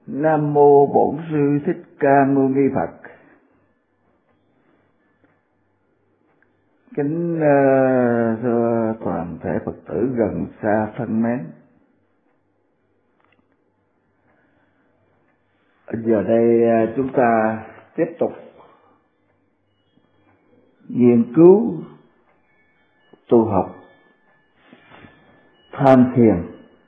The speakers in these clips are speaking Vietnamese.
Nam mô Bổn Sư Thích Ca Mâu Ni Phật. Kính thưa toàn thể Phật tử gần xa thân mến. Giờ đây chúng ta tiếp tục nghiên cứu tu học tham thiền.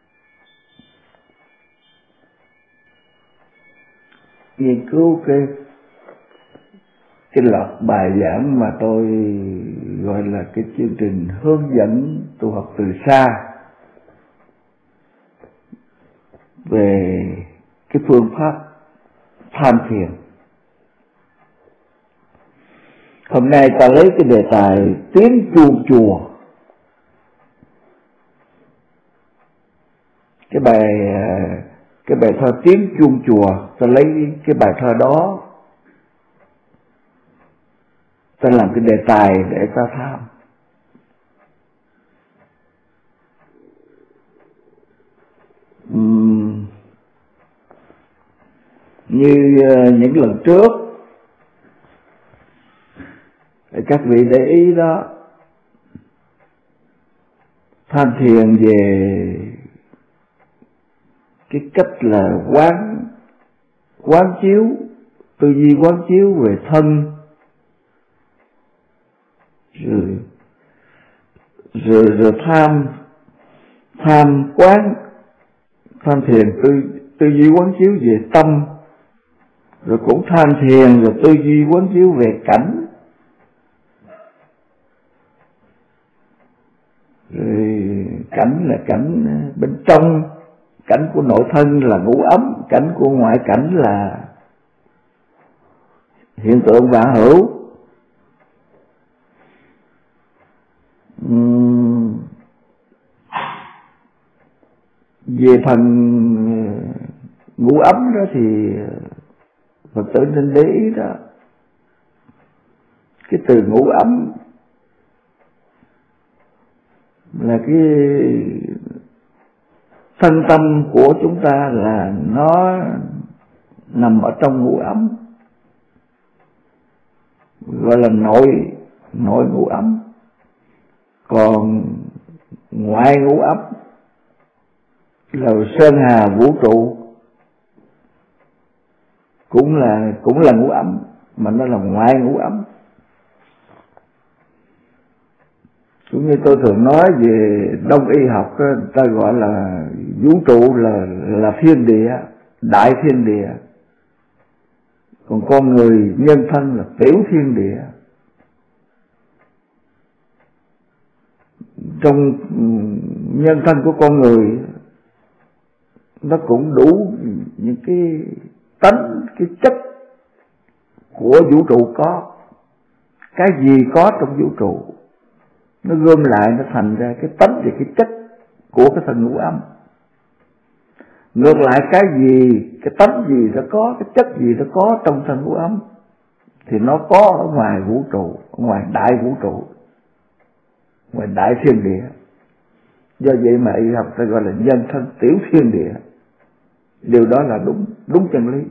Nghiên cứu cái loạt bài giảng mà tôi gọi là cái chương trình hướng dẫn tu học từ xa về cái phương pháp tham thiền. Hôm nay ta lấy cái đề tài tiếng chuông chùa. Cái bài thơ tiếng chuông chùa, ta lấy cái bài thơ đó ta làm cái đề tài để ta tham. Như những lần trước các vị để ý đó, tham thiền về cái cách là quán chiếu, tư duy quán chiếu về thân, rồi tham thiền tư duy quán chiếu về tâm, rồi cũng tham thiền rồi tư duy quán chiếu về cảnh, rồi cảnh là cảnh bên trong, cảnh của nội thân là ngũ ấm, cảnh của ngoại cảnh là hiện tượng vạn hữu. Về phần ngũ ấm đó thì Phật tử nên để ý đó, cái từ ngũ ấm là cái thân tâm của chúng ta là nó nằm ở trong ngũ ấm, gọi là nội ngũ ấm. Còn ngoại ngũ ấm là sơn hà vũ trụ, cũng là ngũ ấm, mà nó là ngoại ngũ ấm. Cũng như tôi thường nói về Đông y học, ta gọi là vũ trụ là thiên địa, đại thiên địa. Còn con người nhân thân là tiểu thiên địa. Trong nhân thân của con người nó cũng đủ những cái tánh, cái chất của vũ trụ có. Cái gì có trong vũ trụ nó gom lại, nó thành ra cái tánh và cái chất của cái thân ngũ ấm. Ngược lại, cái gì, cái tánh gì nó có, cái chất gì nó có trong thân ngũ ấm thì nó có ở ngoài vũ trụ, ở ngoài đại vũ trụ, ngoài đại thiên địa. Do vậy mà y học ta gọi là nhân thân tiểu thiên địa. Điều đó là đúng chân lý.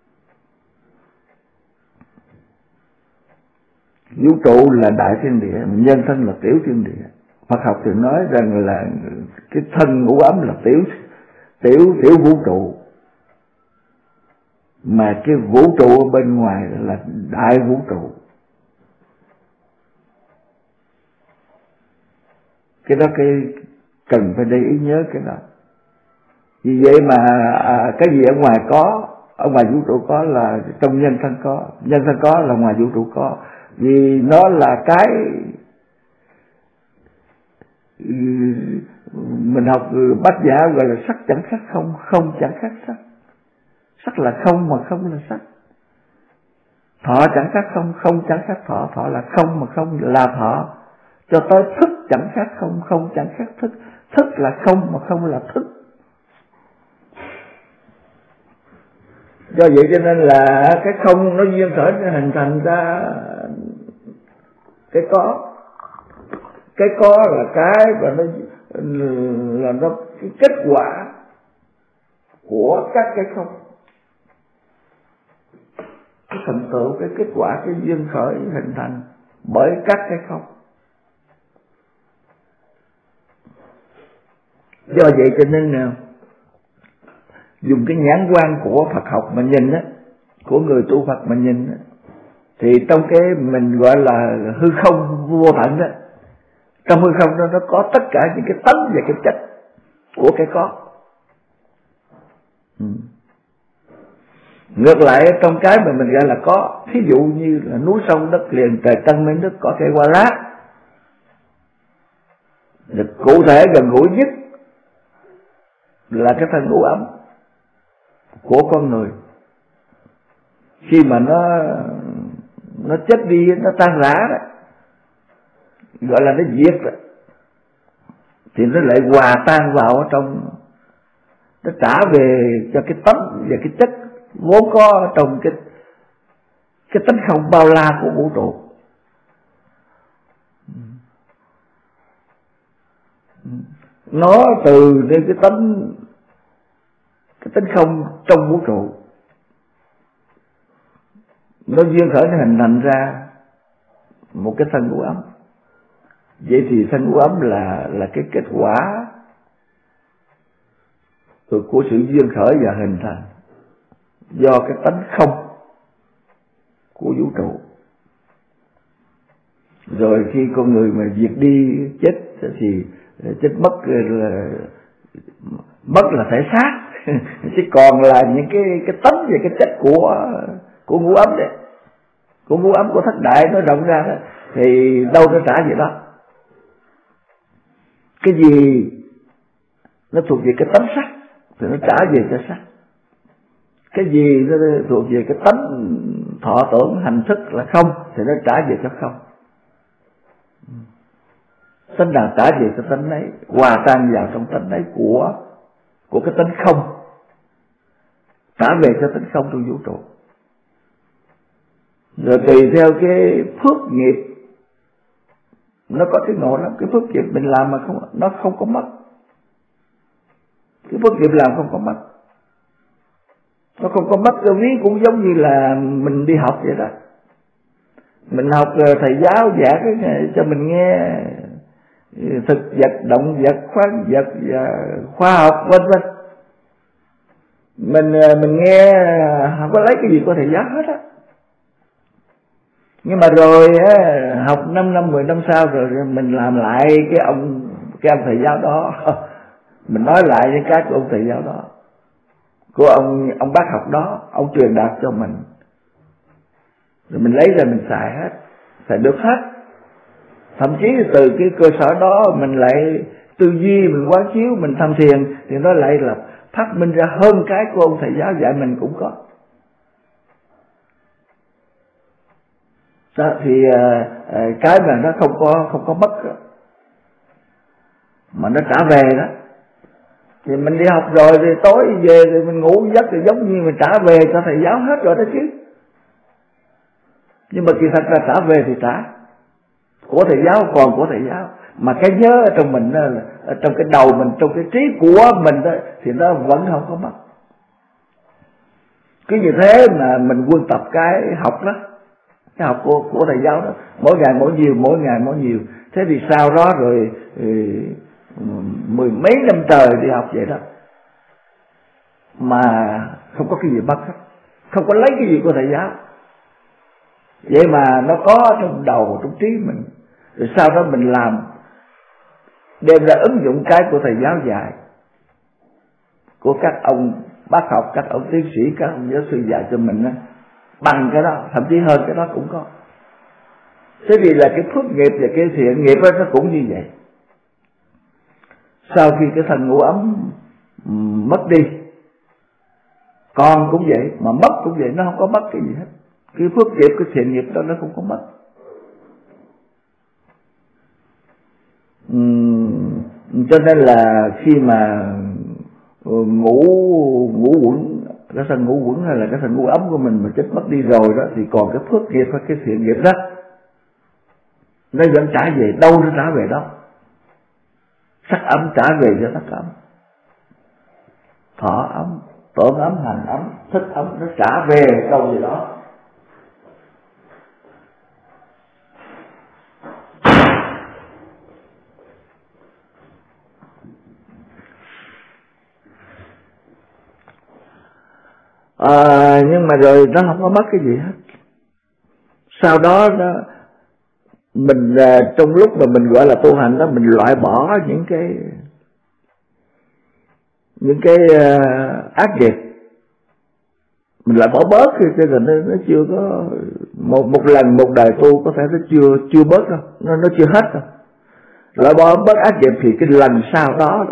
Vũ trụ là đại thiên địa, nhân thân là tiểu thiên địa. Phật học thì nói rằng là cái thân ngũ ấm là tiểu vũ trụ, mà cái vũ trụ ở bên ngoài là đại vũ trụ. Cái đó cái cần phải để ý nhớ cái đó. Vì vậy mà cái gì ở ngoài có, ở ngoài vũ trụ có là trong nhân thân có, nhân thân có là ngoài vũ trụ có. Vì nó là cái mình học Bách Nhã gọi là sắc chẳng khác không, không chẳng khác sắc. Sắc là không mà không là sắc. Thọ chẳng khác không, không chẳng khác thọ, thọ là không mà không là thọ. Cho tới thức chẳng khác không, không chẳng khác thức. Thức là không mà không là thức. Do vậy cho nên là cái không nó duyên khởi nó hình thành ra cái có. Cái có là cái và nó cái kết quả của các cái không. cái thành tựu, cái kết quả, cái duyên khởi hình thành bởi các cái không. Do vậy cho nên dùng cái nhãn quan của Phật học mà nhìn đó, của người tu Phật mà nhìn đó, thì trong cái mình gọi là hư không vô tận đó, trong hư không đó nó có tất cả những cái tánh và cái chất của cái có. Ngược lại trong cái mà mình gọi là có, thí dụ như là núi sông đất liền, trời tân mênh nước, cỏ cây hoa lá, được cụ thể gần gũi nhất là cái thân ngũ ấm của con người. Khi mà nó chết đi, nó tan rã đó, gọi là nó diệt đó, thì nó lại hòa tan vào ở trong, nó trả về cho cái tánh và cái chất vốn có trong cái tánh không bao la của vũ trụ. Nó từ cái tánh không trong vũ trụ, nó duyên khởi, nó hình thành ra một cái thân ngũ ấm. Vậy thì thân ngũ ấm là cái kết quả của sự duyên khởi và hình thành do cái tánh không của vũ trụ. Rồi khi con người mà diệt đi, chết thì chết mất là thể xác chứ còn là những cái tánh và cái chất của ngũ ấm đấy, của ngũ ấm của thất đại nó rộng ra đó, thì đâu nó trả về đó. Cái gì nó thuộc về cái tánh sắc thì nó trả về cho sắc, cái gì nó thuộc về cái tánh thọ tưởng hành thức là không thì nó trả về cho không. Tánh nào trả về cho tánh ấy, hòa tan vào trong tánh ấy của cái tánh không, trả về cho tánh không trong vũ trụ. Rồi tùy theo cái phước nghiệp, nó có cái ngộ lắm. Cái phước nghiệp mình làm mà nó không có mất, cái phước nghiệp làm không có mất, nó không có mất. Cái ví cũng giống như là mình đi học vậy đó. Mình học thầy giáo giảng cho mình nghe thực vật, động vật, khoáng vật và khoa học vân vân. Mình nghe không có lấy cái gì của thầy giáo hết á. Nhưng mà rồi học 5 năm 10 năm sau rồi mình làm lại cái ông thầy giáo đó, mình nói lại những cái của ông thầy giáo đó, của ông bác học đó, ông truyền đạt cho mình, rồi mình lấy ra mình xài hết, xài được hết. Thậm chí từ cái cơ sở đó mình lại tư duy, mình quán chiếu, mình tham thiền thì nó lại là phát minh ra hơn cái của ông thầy giáo dạy mình cũng có. Đó, thì cái mà nó không có mất đó, mà nó trả về đó, thì mình đi học rồi thì tối về thì mình ngủ giấc thì giống như mình trả về cho thầy giáo hết rồi đó chứ. Nhưng mà kỳ thật là trả về thì trả của thầy giáo, còn của thầy giáo, mà cái nhớ ở trong mình đó, ở trong cái đầu mình, trong cái trí của mình đó, thì nó vẫn không có mất. Cứ như thế mà mình quân tập cái học đó, cái học của thầy giáo đó, mỗi ngày mỗi nhiều, mỗi ngày mỗi nhiều. Thế thì sau đó rồi mười mấy năm trời đi học vậy đó, mà không có cái gì mất hết, không có lấy cái gì của thầy giáo. Vậy mà nó có trong đầu, trong trí mình. Rồi sau đó mình làm, đem ra ứng dụng cái của thầy giáo dạy, của các ông bác học, các ông tiến sĩ, các ông giáo sư dạy cho mình đó, bằng cái đó, thậm chí hơn cái đó cũng có. Thế vì là cái phước nghiệp và cái thiện nghiệp đó, nó cũng như vậy. Sau khi cái thân ngũ ấm mất đi, con cũng vậy, mà mất cũng vậy, nó không có mất cái gì hết. Cái phước nghiệp, cái thiện nghiệp đó nó không có mất. Cho nên là khi mà ngũ quẩn, cái thân ngũ quẩn hay là cái thân ngũ ấm của mình mà chết mất đi rồi đó, thì còn cái phước nghiệp hay cái thiện nghiệp đó nó vẫn trả về. Đâu nó trả về đó. Sắc ấm trả về cho sắc ấm, thọ ấm, tưởng ấm, hành ấm, thích ấm, nó trả về đâu vậy đó. Nhưng mà rồi nó không có mất cái gì hết. Sau đó mình trong lúc mà mình gọi là tu hành đó, mình loại bỏ những cái ác nghiệp, mình lại bỏ bớt cái là nó chưa có một lần một đời tu có thể nó chưa bớt đâu, nó chưa hết đâu. Loại bỏ bớt ác nghiệp thì cái lần sau đó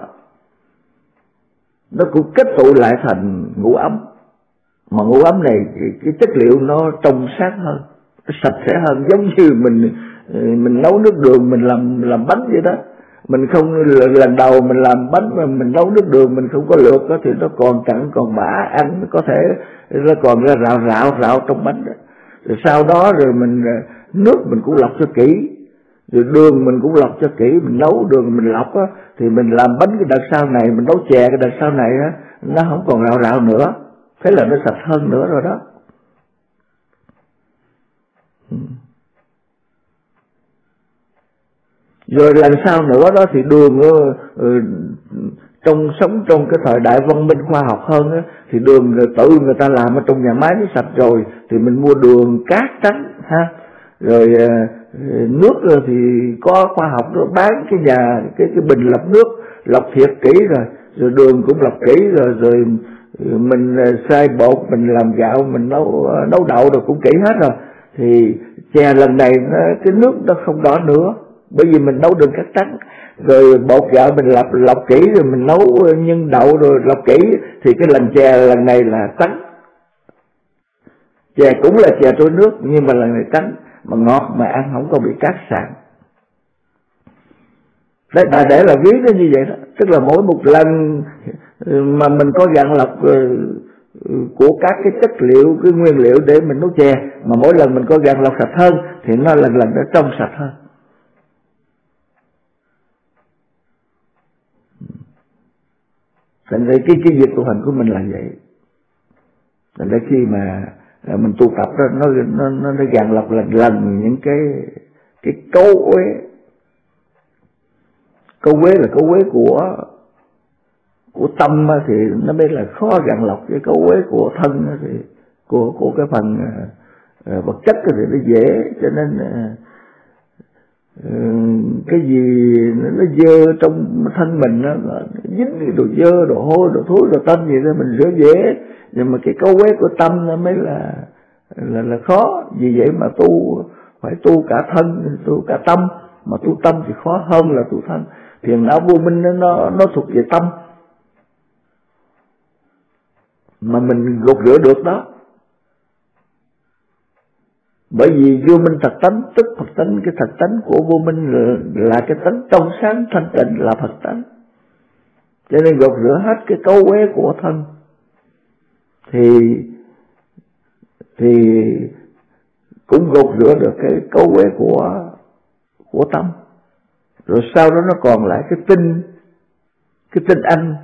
nó cũng kết tụ lại thành ngũ ấm. Mà ngũ ấm này cái chất liệu nó trong sáng hơn, nó sạch sẽ hơn, giống như mình nấu nước đường, mình làm bánh vậy đó. Mình không lần đầu mình làm bánh mà mình nấu nước đường mình không có luộc đó, thì nó còn cặn còn bã, ăn có thể nó còn ra rạo trong bánh đó. Rồi sau đó rồi nước mình cũng lọc cho kỹ, rồi đường mình cũng lọc cho kỹ, mình nấu đường mình lọc á, thì mình làm bánh cái đợt sau này, mình nấu chè cái đợt sau này á, nó không còn rạo nữa, thế là nó sạch hơn nữa rồi đó. Rồi lần sau nữa đó thì đường sống trong cái thời đại văn minh khoa học hơn á, thì đường tự người ta làm ở trong nhà máy nó sạch rồi, thì mình mua đường cát trắng ha. Rồi nước thì có khoa học nó bán cái bình lọc nước lọc thiệt kỹ rồi đường cũng lọc kỹ rồi mình xay bột, mình làm gạo, mình nấu đậu rồi cũng kỹ hết rồi. Thì chè lần này cái nước nó không đỏ nữa, bởi vì mình nấu đường cát trắng, rồi bột gạo mình lọc kỹ, rồi mình nấu nhân đậu rồi lọc kỹ, thì cái chè lần này là trắng. Chè cũng là chè trôi nước nhưng mà lần này trắng, mà ngọt mà ăn không có bị cát sạn. Đấy, để là ví nó như vậy đó. Tức là mỗi một lần mà mình có gạn lọc của các cái chất liệu, cái nguyên liệu để mình nấu chè, mà mỗi lần mình có gạn lọc sạch hơn thì nó lần nó trong sạch hơn. Thành ra cái việc tu hành của mình là vậy. Thành ra khi mà mình tu tập đó, nó gạn lọc lần những cái cấu uế. Câu uế là câu uế của tâm thì nó mới là khó gạn lọc. Cái câu uế của thân thì của cái phần vật chất thì nó dễ, cho nên cái gì nó dơ trong thân mình nó dính đồ dơ, đồ hôi, đồ thối, đồ tanh gì đó mình rửa dễ. Nhưng mà cái câu uế của tâm nó mới là khó. Vì vậy mà phải tu cả thân, tu cả tâm. Mà tu tâm thì khó hơn là tu thân. Phiền não vô minh nó thuộc về tâm, mà mình gột rửa được đó. Bởi vì vô minh thật tánh tức Phật tánh. Cái thật tánh của vô minh là cái tánh trong sáng thanh tịnh, là Phật tánh. Cho nên gột rửa hết cái cấu uế của thân thì cũng gột rửa được cái cấu uế của tâm. Rồi sau đó nó còn lại cái tinh anh,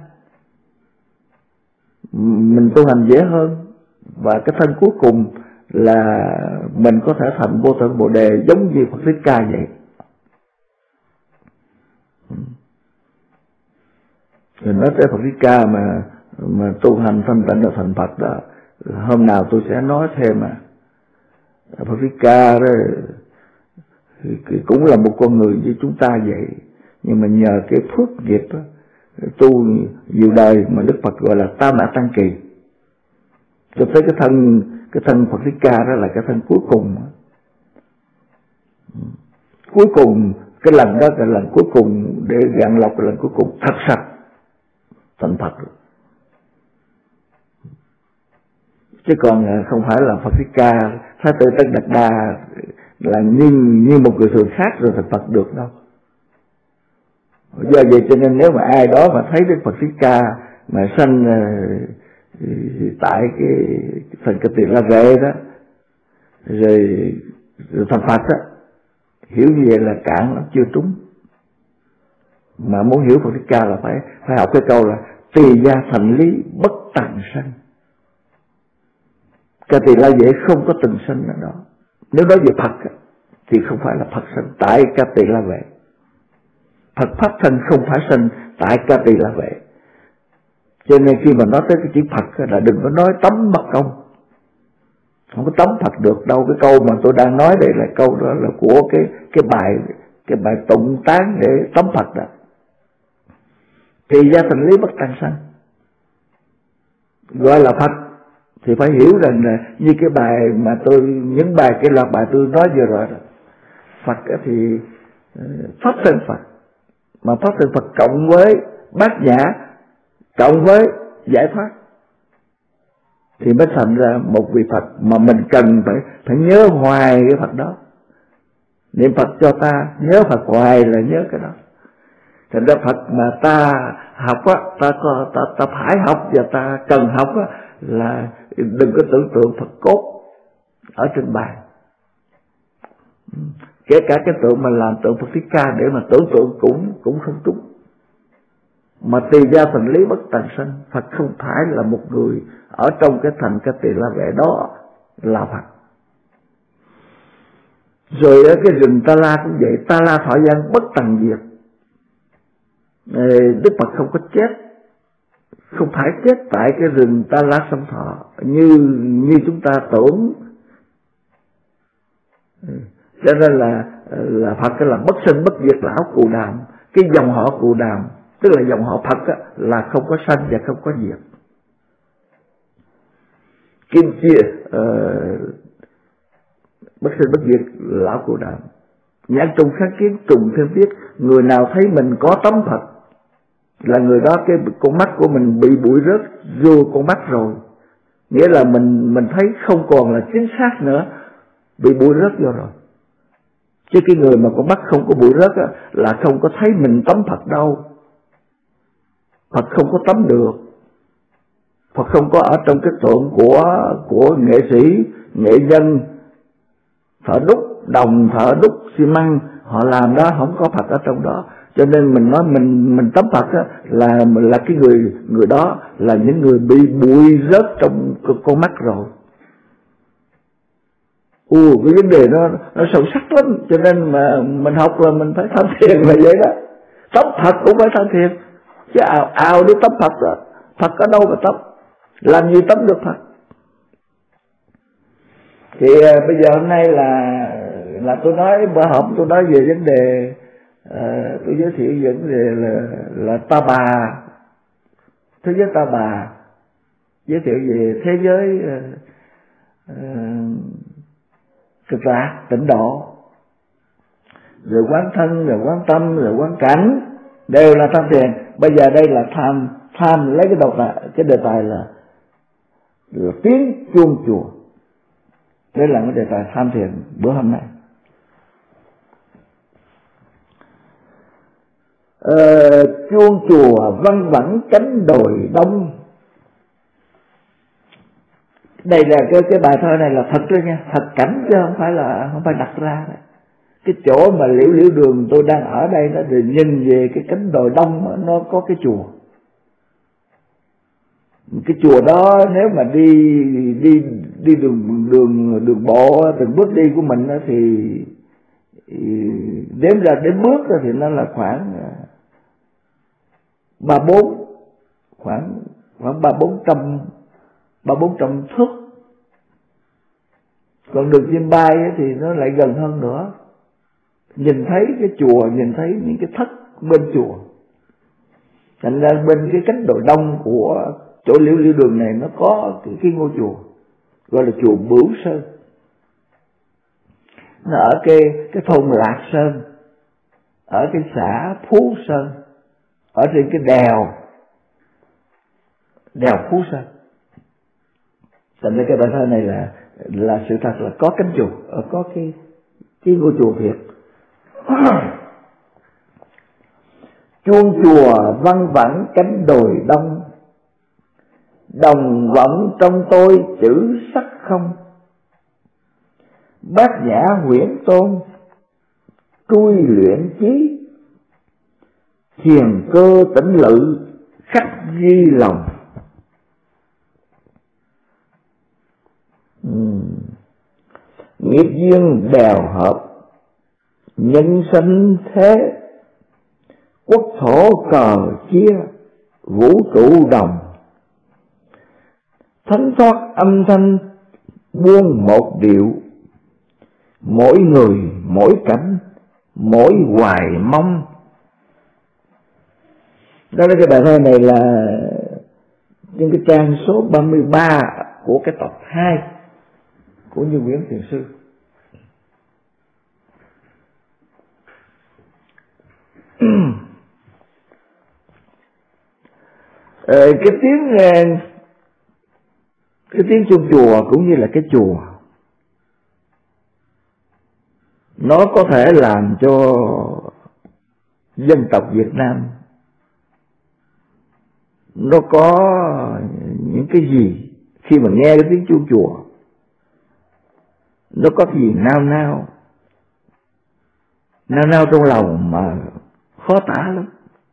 mình tu hành dễ hơn. Và cái thân cuối cùng là mình có thể thành vô thượng Bồ Đề giống như Phật Thích Ca vậy. Rồi nói tới Phật Thích Ca mà tu hành thanh tịnh là thành Phật đó, hôm nào tôi sẽ nói thêm mà. Phật Thích Ca đó cũng là một con người như chúng ta vậy, nhưng mà nhờ cái phước nghiệp đó, tu nhiều đời mà Đức Phật gọi là Tam Mã Tăng Kỳ, cho tới cái thân Phật Thích Ca đó là cái thân cuối cùng. Cuối cùng cái lần đó là lần cuối cùng để gạn lọc, lần cuối cùng thật sạch thành Phật. Chứ còn không phải là Phật Thích Ca, Thái Tử Tất Đạt Đa là như một người thường khác rồi thành Phật được đâu. Do vậy cho nên nếu mà ai đó mà thấy Đức Phật Thích Ca mà sanh tại cái phần Cật Tỳ La Vệ đó, rồi thành Phật đó, hiểu như vậy là cạn lắm, chưa trúng. Mà muốn hiểu Phật Thích Ca là phải học cái câu là tỳ gia thành lý bất tằng sanh. Cật Tỳ La Vệ không có từng sanh ở đó. Nếu nói về Phật thì không phải là Phật sanh tại Cật Tỳ La Vệ. Phật pháp thân không phải sanh tại Cật Tỳ La Vệ. Cho nên khi mà nói tới cái chữ Phật là đừng có nói tấm bất công, không có tấm Phật được đâu. Cái câu mà tôi đang nói đây là câu đó là của cái bài tụng tán để tấm Phật đó. Thì gia thành lý bất tàn sanh, gọi là Phật thì phải hiểu rằng là như cái bài mà những cái loạt bài tôi nói vừa rồi đó. Phật thì pháp thân Phật, mà pháp thân Phật cộng với bát nhã, cộng với giải thoát thì mới thành ra một vị Phật mà mình cần phải nhớ hoài cái Phật đó. Niệm Phật cho ta, nhớ Phật hoài là nhớ cái đó. Thành ra Phật mà ta học á, ta phải học và ta cần học á, là đừng có tưởng tượng Phật cốt ở trên bàn. Kể cả cái tượng mà làm tượng Phật Thích Ca để mà tưởng tượng cũng không trúng. Mà tỳ gia thành lý bất tàn sanh, Phật không phải là một người ở trong cái thành cái tỳ la vệ đó là Phật. Rồi ở cái rừng Ta La cũng vậy, Ta La thọ gian bất tần diệt. Đức Phật không có chết, không phải chết tại cái rừng Ta La Sông Thọ như chúng ta tưởng. Cho nên là Phật là bất sinh bất diệt lão Cù Đàm. Cái dòng họ Cù Đàm tức là dòng họ Phật á, là không có sanh và không có diệt. Kim chia bất sinh bất diệt lão Cù Đàm. Nhãn trùng kháng kiến trùng thêm biết, người nào thấy mình có tấm Phật là người đó cái con mắt của mình bị bụi rớt vô con mắt rồi. Nghĩa là mình thấy không còn là chính xác nữa, bị bụi rớt vô rồi. Chứ cái người mà con mắt không có bụi rớt á, là không có thấy mình tấm Phật đâu. Phật không có tấm được. Phật không có ở trong cái tượng của nghệ sĩ, nghệ nhân thợ đúc đồng, thợ đúc xi măng họ làm đó, không có Phật ở trong đó. Cho nên mình nói mình tấm Phật á, là cái người đó là những người bị bụi rớt trong con mắt rồi. Cái vấn đề nó sâu sắc lắm. Cho nên mà mình học là mình phải tham thiền là vậy đó. Tấm Phật cũng phải tham thiền, chứ ào đi tấm Phật đó. Phật ở đâu mà tấm, làm gì tấm được Phật. Thì bây giờ hôm nay là tôi nói bữa hổm tôi nói về vấn đề tôi giới thiệu vấn đề là Ta Bà, thế giới Ta Bà, giới thiệu về thế giới cực lạc tịnh độ, rồi quán thân, rồi quán tâm, rồi quán cảnh, đều là tham thiền. Bây giờ đây là tham lấy cái đề tài là tiếng chuông chùa. Đây là cái đề tài tham thiền bữa hôm nay. Chuông chùa văng vẳng cánh đồi đông. Đây là cái bài thơ này là thật đấy nha, thật cảnh chứ không phải đặt ra đấy. Cái chỗ mà Liễu Đường tôi đang ở đây đó, thì nhìn về cái cánh đồi đông đó, nó có cái chùa. Cái chùa đó nếu mà đi đường bộ từng bước đi của mình đó, thì đếm ra đến bước đó, thì nó là khoảng 300-400 thước. Còn đường chim bay thì nó lại gần hơn nữa. Nhìn thấy cái chùa, nhìn thấy những cái thất bên chùa. Thành ra bên cái cánh đồi đông của chỗ Liễu Đường này nó có cái ngôi chùa gọi là chùa Bửu Sơn. Nó ở cái thôn Lạc Sơn, ở cái xã Phú Sơn, ở trên cái đèo Phú Sơn. Thành ra cái bài thơ này là sự thật là có cánh chùa, có cái ngôi chùa thiệt. Chuông chùa văng vẳng cánh đồi đông, đồng vọng trong tôi chữ sắc không. Bát nhã huyễn tôn, trui luyện chí, thiền cơ tĩnh lự khắc ghi lòng. Nghiệp duyên đèo hợp, nhân sinh thế, quốc thổ cờ chia, vũ trụ đồng thánh thoát âm thanh buông một điệu, mỗi người mỗi cảnh mỗi hoài mong. Đó là cái bài thơ này là trên cái trang số 33 của cái tập 2 của Như Nguyễn Thiền Sư. Cái tiếng chuông chùa cũng như là cái chùa, nó có thể làm cho dân tộc Việt Nam nó có những cái gì khi mà nghe cái tiếng chuông chùa, nó có cái gì nao nao trong lòng mà khó tả lắm.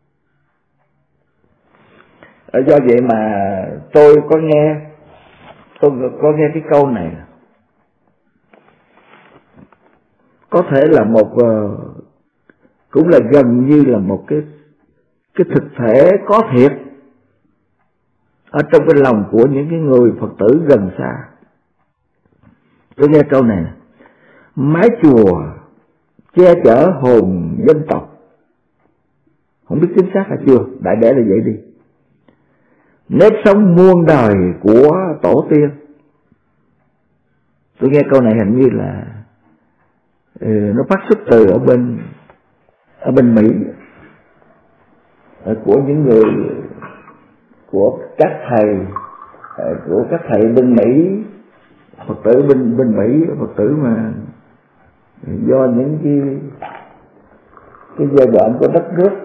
Do vậy mà tôi có nghe cái câu này, có thể là cũng là gần như là một cái thực thể có thiệt ở trong cái lòng của những cái người Phật tử gần xa. Tôi nghe câu này: mái chùa che chở hồn dân tộc. Không biết chính xác hay chưa, đại để là vậy đi. Nếp sống muôn đời của tổ tiên. Tôi nghe câu này hình như là nó phát xuất từ ở bên Mỹ, của những người, của các thầy bên Mỹ, Phật tử bên Mỹ, Phật tử mà do những cái giai đoạn của đất nước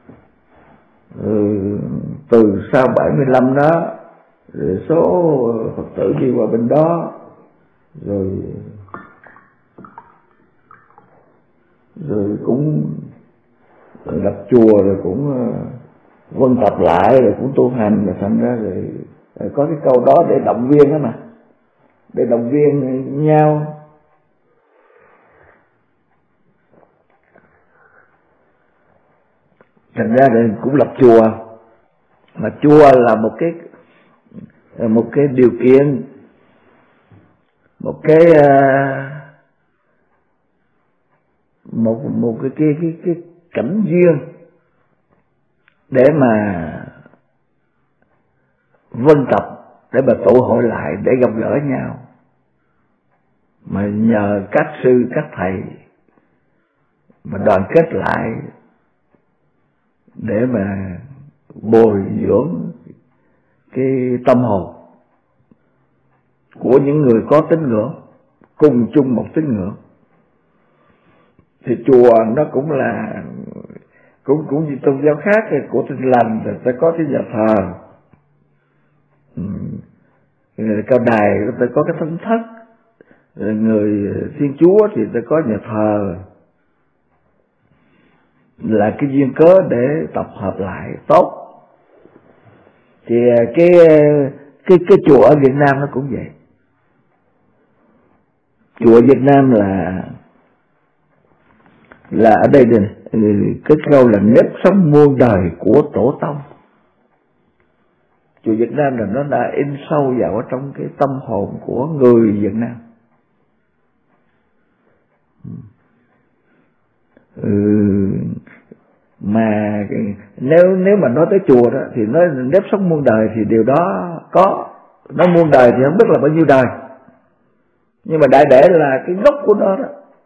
từ sau 75 đó, rồi số Phật tử đi qua bên đó, rồi cũng lập chùa, rồi cũng vân tập lại, rồi cũng tu hành, rồi thành ra rồi có cái câu đó để động viên đó mà, để động viên nhau. Thành ra rồi cũng lập chùa, mà chùa là một cái điều kiện, một cái cảnh duyên để mà vân tập, để mà tụ hội lại, để gặp gỡ nhau, mà nhờ các sư các thầy mà đoàn kết lại để mà bồi dưỡng cái tâm hồn của những người có tín ngưỡng, cùng chung một tín ngưỡng. Thì chùa nó cũng là cũng như tôn giáo khác, của Tin Lành thì sẽ có cái nhà thờ, Cao Đài sẽ có cái thánh thất, người Thiên Chúa thì sẽ có nhà thờ, là cái duyên cớ để tập hợp lại tốt. Thì cái chùa ở Việt Nam nó cũng vậy. Chùa Việt Nam là ở đây này, cái câu là nếp sống muôn đời của tổ tông. Chùa Việt Nam là nó đã in sâu vào ở trong cái tâm hồn của người Việt Nam. Mà nếu mà nói tới chùa đó thì nói nếp sống muôn đời thì điều đó có. Nói muôn đời thì không biết là bao nhiêu đời, nhưng mà đại để là cái gốc của nó đó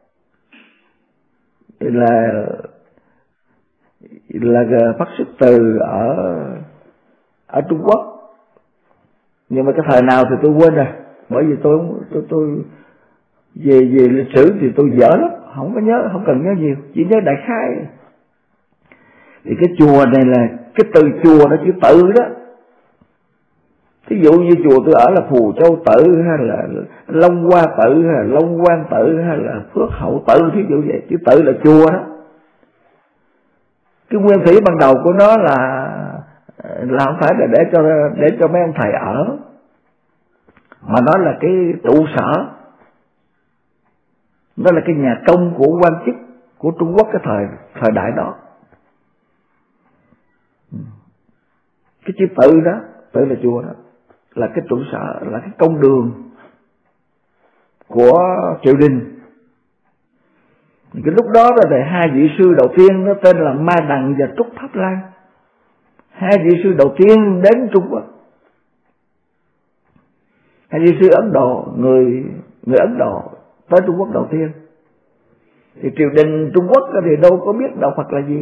là phát xuất từ ở Trung Quốc. Nhưng mà cái thời nào thì tôi quên rồi, bởi vì tôi về lịch sử thì tôi dở lắm, không có nhớ, không cần nhớ nhiều, chỉ nhớ đại khái. Thì cái chùa này là cái từ chùa nó chữ tự đó. Thí dụ như chùa tôi ở là Phù Châu Tự, hay là Long Hoa Tự, hay là Long Quang Tự, hay là Phước Hậu Tự, thí dụ vậy, chữ tự là chùa đó. Cái nguyên thủy ban đầu của nó là không phải là để cho mấy ông thầy ở, mà nó là cái trụ sở, nó là cái nhà công của quan chức của Trung Quốc cái thời đại đó. Cái chữ tự đó, tự là chùa đó. là cái trụ sở, là cái công đường của triều đình. Cái lúc đó là hai vị sư đầu tiên nó tên là Ma Đằng và Trúc Pháp Lan. Hai vị sư đầu tiên đến Trung Quốc. Hai vị sư Ấn Độ, người Ấn Độ tới Trung Quốc đầu tiên. Thì triều đình Trung Quốc thì đâu có biết đạo Phật là gì.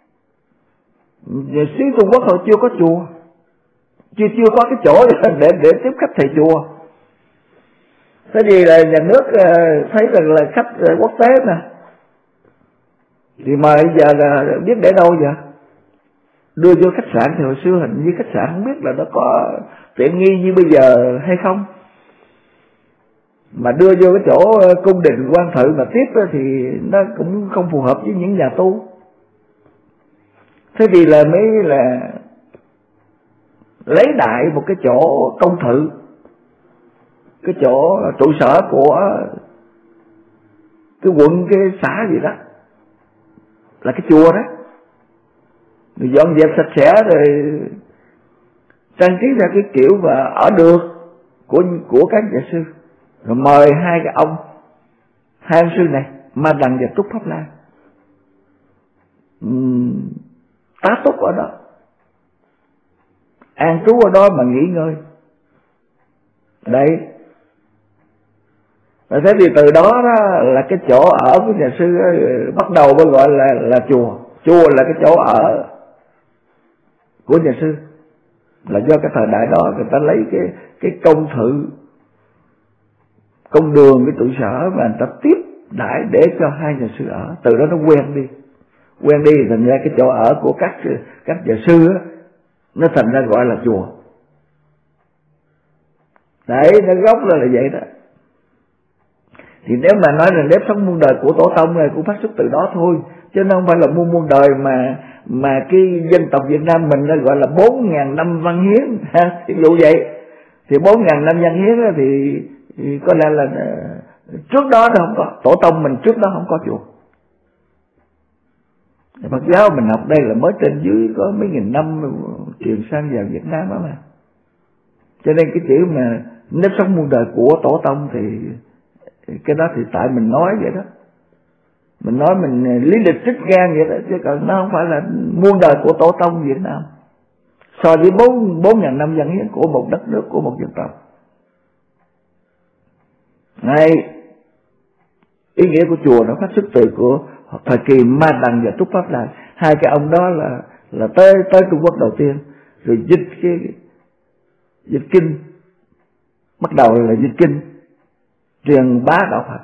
Xứ Trung Quốc họ chưa có chùa, chưa có cái chỗ để tiếp khách thầy chùa. Thế thì là nhà nước thấy rằng là khách quốc tế nè, thì mời giờ là biết để đâu vậy? Đưa vô khách sạn. Thì hồi xưa hình như khách sạn không biết là nó có tiện nghi như bây giờ hay không, mà đưa vô cái chỗ cung đình quan thự mà tiếp thì nó cũng không phù hợp với những nhà tu. Thế thì là mới là lấy đại một cái chỗ công thự, cái chỗ trụ sở của cái quận, cái xã gì đó, là cái chùa đó, rồi dọn dẹp sạch sẽ, rồi trang trí ra cái kiểu mà ở được của các nhà sư, rồi mời hai ông sư này, Ma Đằng và Trúc Pháp Lan, tá túc ở đó, an trú ở đó mà nghỉ ngơi. Đấy. Và thế thì từ đó là cái chỗ ở của nhà sư bắt đầu mới gọi là chùa. Chùa là cái chỗ ở của nhà sư, là do cái thời đại đó người ta lấy cái công thự, công đường, cái trụ sở mà người ta tiếp đãi để cho hai nhà sư ở. Từ đó nó quen đi thành ra cái chỗ ở của các nhà sư á, nó thành ra gọi là chùa. Đấy, nó gốc là vậy đó. Thì nếu mà nói là nếp sống muôn đời của tổ tông này cũng phát xuất từ đó thôi, chứ nó không phải là muôn đời mà cái dân tộc Việt Nam mình nó gọi là 4.000 năm văn hiến ha. Ví dụ vậy thì 4.000 năm văn hiến thì có lẽ là trước đó nó không có, tổ tông mình trước đó không có chùa. Phật giáo mình học đây là mới trên dưới có mấy nghìn năm truyền sang vào Việt Nam đó mà. Cho nên cái chữ mà nếp sống muôn đời của tổ tông thì cái đó thì tại mình nói vậy đó, mình nói mình lý lịch trích gan vậy đó, chứ còn nó không phải là muôn đời của tổ tông Việt Nam so với 4.000 năm văn hiến của một đất nước, của một dân tộc. Này, ý nghĩa của chùa nó phát xuất từ của thời kỳ Ma Đằng và Trúc Pháp Lan. Hai cái ông đó là tới Trung Quốc đầu tiên, rồi dịch kinh, bắt đầu là dịch kinh truyền bá đạo Phật.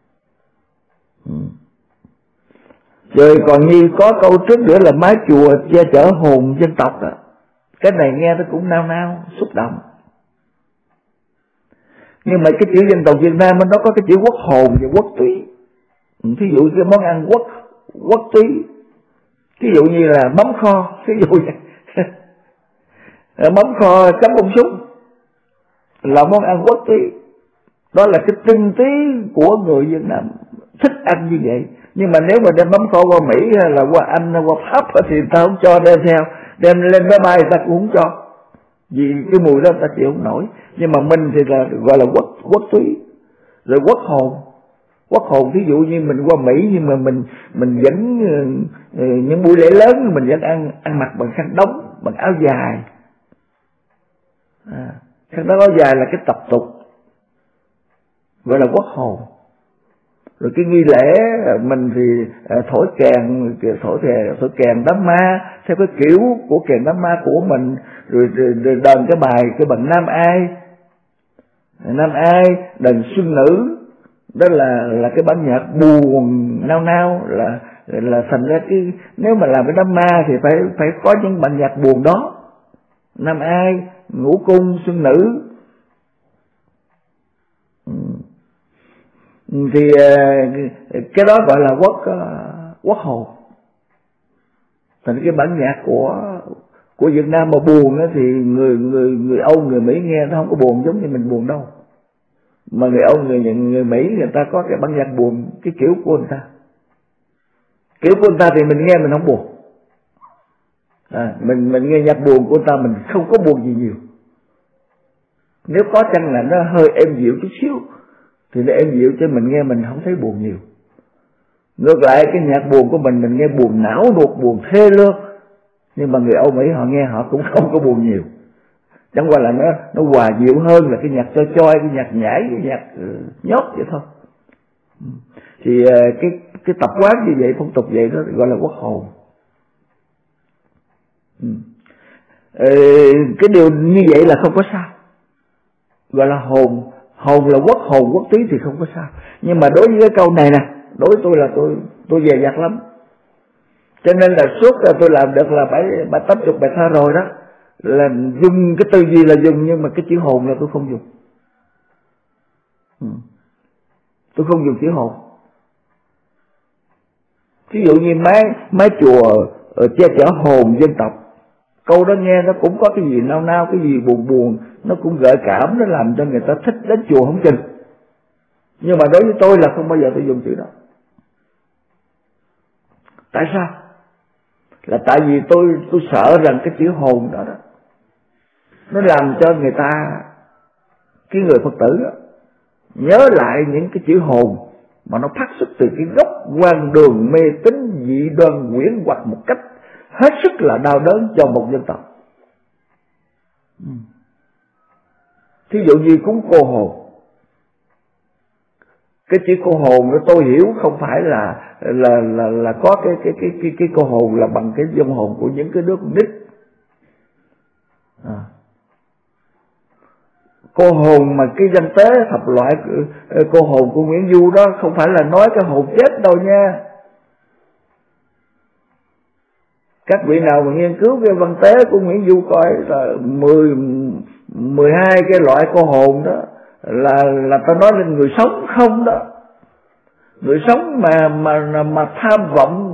Rồi còn như có câu trước nữa là mái chùa che chở hồn dân tộc đó. Cái này nghe nó cũng nao xúc động. Nhưng mà cái chữ dân tộc Việt Nam nó có cái chữ quốc hồn và quốc túy. Thí dụ cái món ăn quốc túy, ví dụ như là mắm kho, ví dụ vậy. Mắm kho chấm bông súng là món ăn quốc túy. Đó là cái tinh túy của người Việt Nam thích ăn như vậy. Nhưng mà nếu mà đem mắm kho qua Mỹ hay là qua Anh hay qua Pháp thì người ta không cho đem theo, đem lên máy bay người ta cũng không cho, vì cái mùi đó người ta chịu không nổi. Nhưng mà mình thì là gọi là quốc túy. Rồi quốc hồn ví dụ như mình qua Mỹ nhưng mà mình vẫn những buổi lễ lớn mình vẫn ăn mặc bằng khăn đóng, bằng áo dài. Khăn đóng áo dài là cái tập tục gọi là quốc hồn. Rồi cái nghi lễ mình thì thổi kèn đám ma theo cái kiểu của kèn đám ma của mình, rồi đờn cái bài cái bằng nam ai đờn xuân nữ. Đó là cái bản nhạc buồn nao là thành ra cái nếu mà làm cái đám ma thì phải có những bản nhạc buồn đó, nam ai, ngũ cung, xuân nữ. Thì cái đó gọi là quốc hồn. Thành cái bản nhạc của Việt Nam mà buồn thì người Âu, người Mỹ nghe nó không có buồn giống như mình buồn đâu. Mà người Âu, người Mỹ người ta có cái bản nhạc buồn cái kiểu của người ta. Kiểu của người ta thì mình nghe mình không buồn. Mình nghe nhạc buồn của người ta mình không có buồn gì nhiều. Nếu có chăng là nó hơi êm dịu chút xíu thì nó êm dịu cho mình nghe, mình không thấy buồn nhiều. Ngược lại cái nhạc buồn của mình nghe buồn não nuột, buồn thê lương. Nhưng mà người Âu Mỹ họ nghe họ cũng không có buồn nhiều. Chẳng qua là nó hòa dịu hơn là cái nhạc choi, cái nhạc nhảy, cái nhạc nhót vậy thôi. Thì cái tập quán như vậy, phong tục vậy đó gọi là quốc hồn. Cái điều như vậy là không có sao, gọi là hồn. Hồn là quốc hồn quốc túy thì không có sao. Nhưng mà đối với cái câu này nè, đối với tôi là tôi dè dặt lắm. Cho nên là suốt là tôi làm được là 780 bài thơ rồi đó, là dùng cái tư duy là dùng, nhưng mà cái chữ hồn là tôi không dùng. Tôi không dùng chữ hồn. Ví dụ như mái chùa che chở hồn dân tộc, câu đó nghe nó cũng có cái gì nao nao, cái gì buồn buồn, nó cũng gợi cảm, nó làm cho người ta thích đến chùa không chừng. Nhưng mà đối với tôi là không bao giờ tôi dùng chữ đó. Tại sao? Là tại vì tôi sợ rằng cái chữ hồn đó nó làm cho người ta, cái người Phật tử đó, nhớ lại những cái chữ hồn mà nó phát xuất từ cái gốc hoang đường mê tín dị đoan quyển hoặc một cách hết sức là đau đớn cho một dân tộc. Thí dụ như cúng cô hồn, cái chữ cô hồn đó tôi hiểu không phải là có cái cô hồn là bằng cái vong hồn của những cái đứa con nít. Cô hồn mà cái danh tế thập loại cô hồn của Nguyễn Du đó không phải là nói cái hồn chết đâu nha. Các vị nào mà nghiên cứu cái văn tế của Nguyễn Du coi là 12 cái loại cô hồn đó là ta nói lên người sống không đó. Người sống mà tham vọng,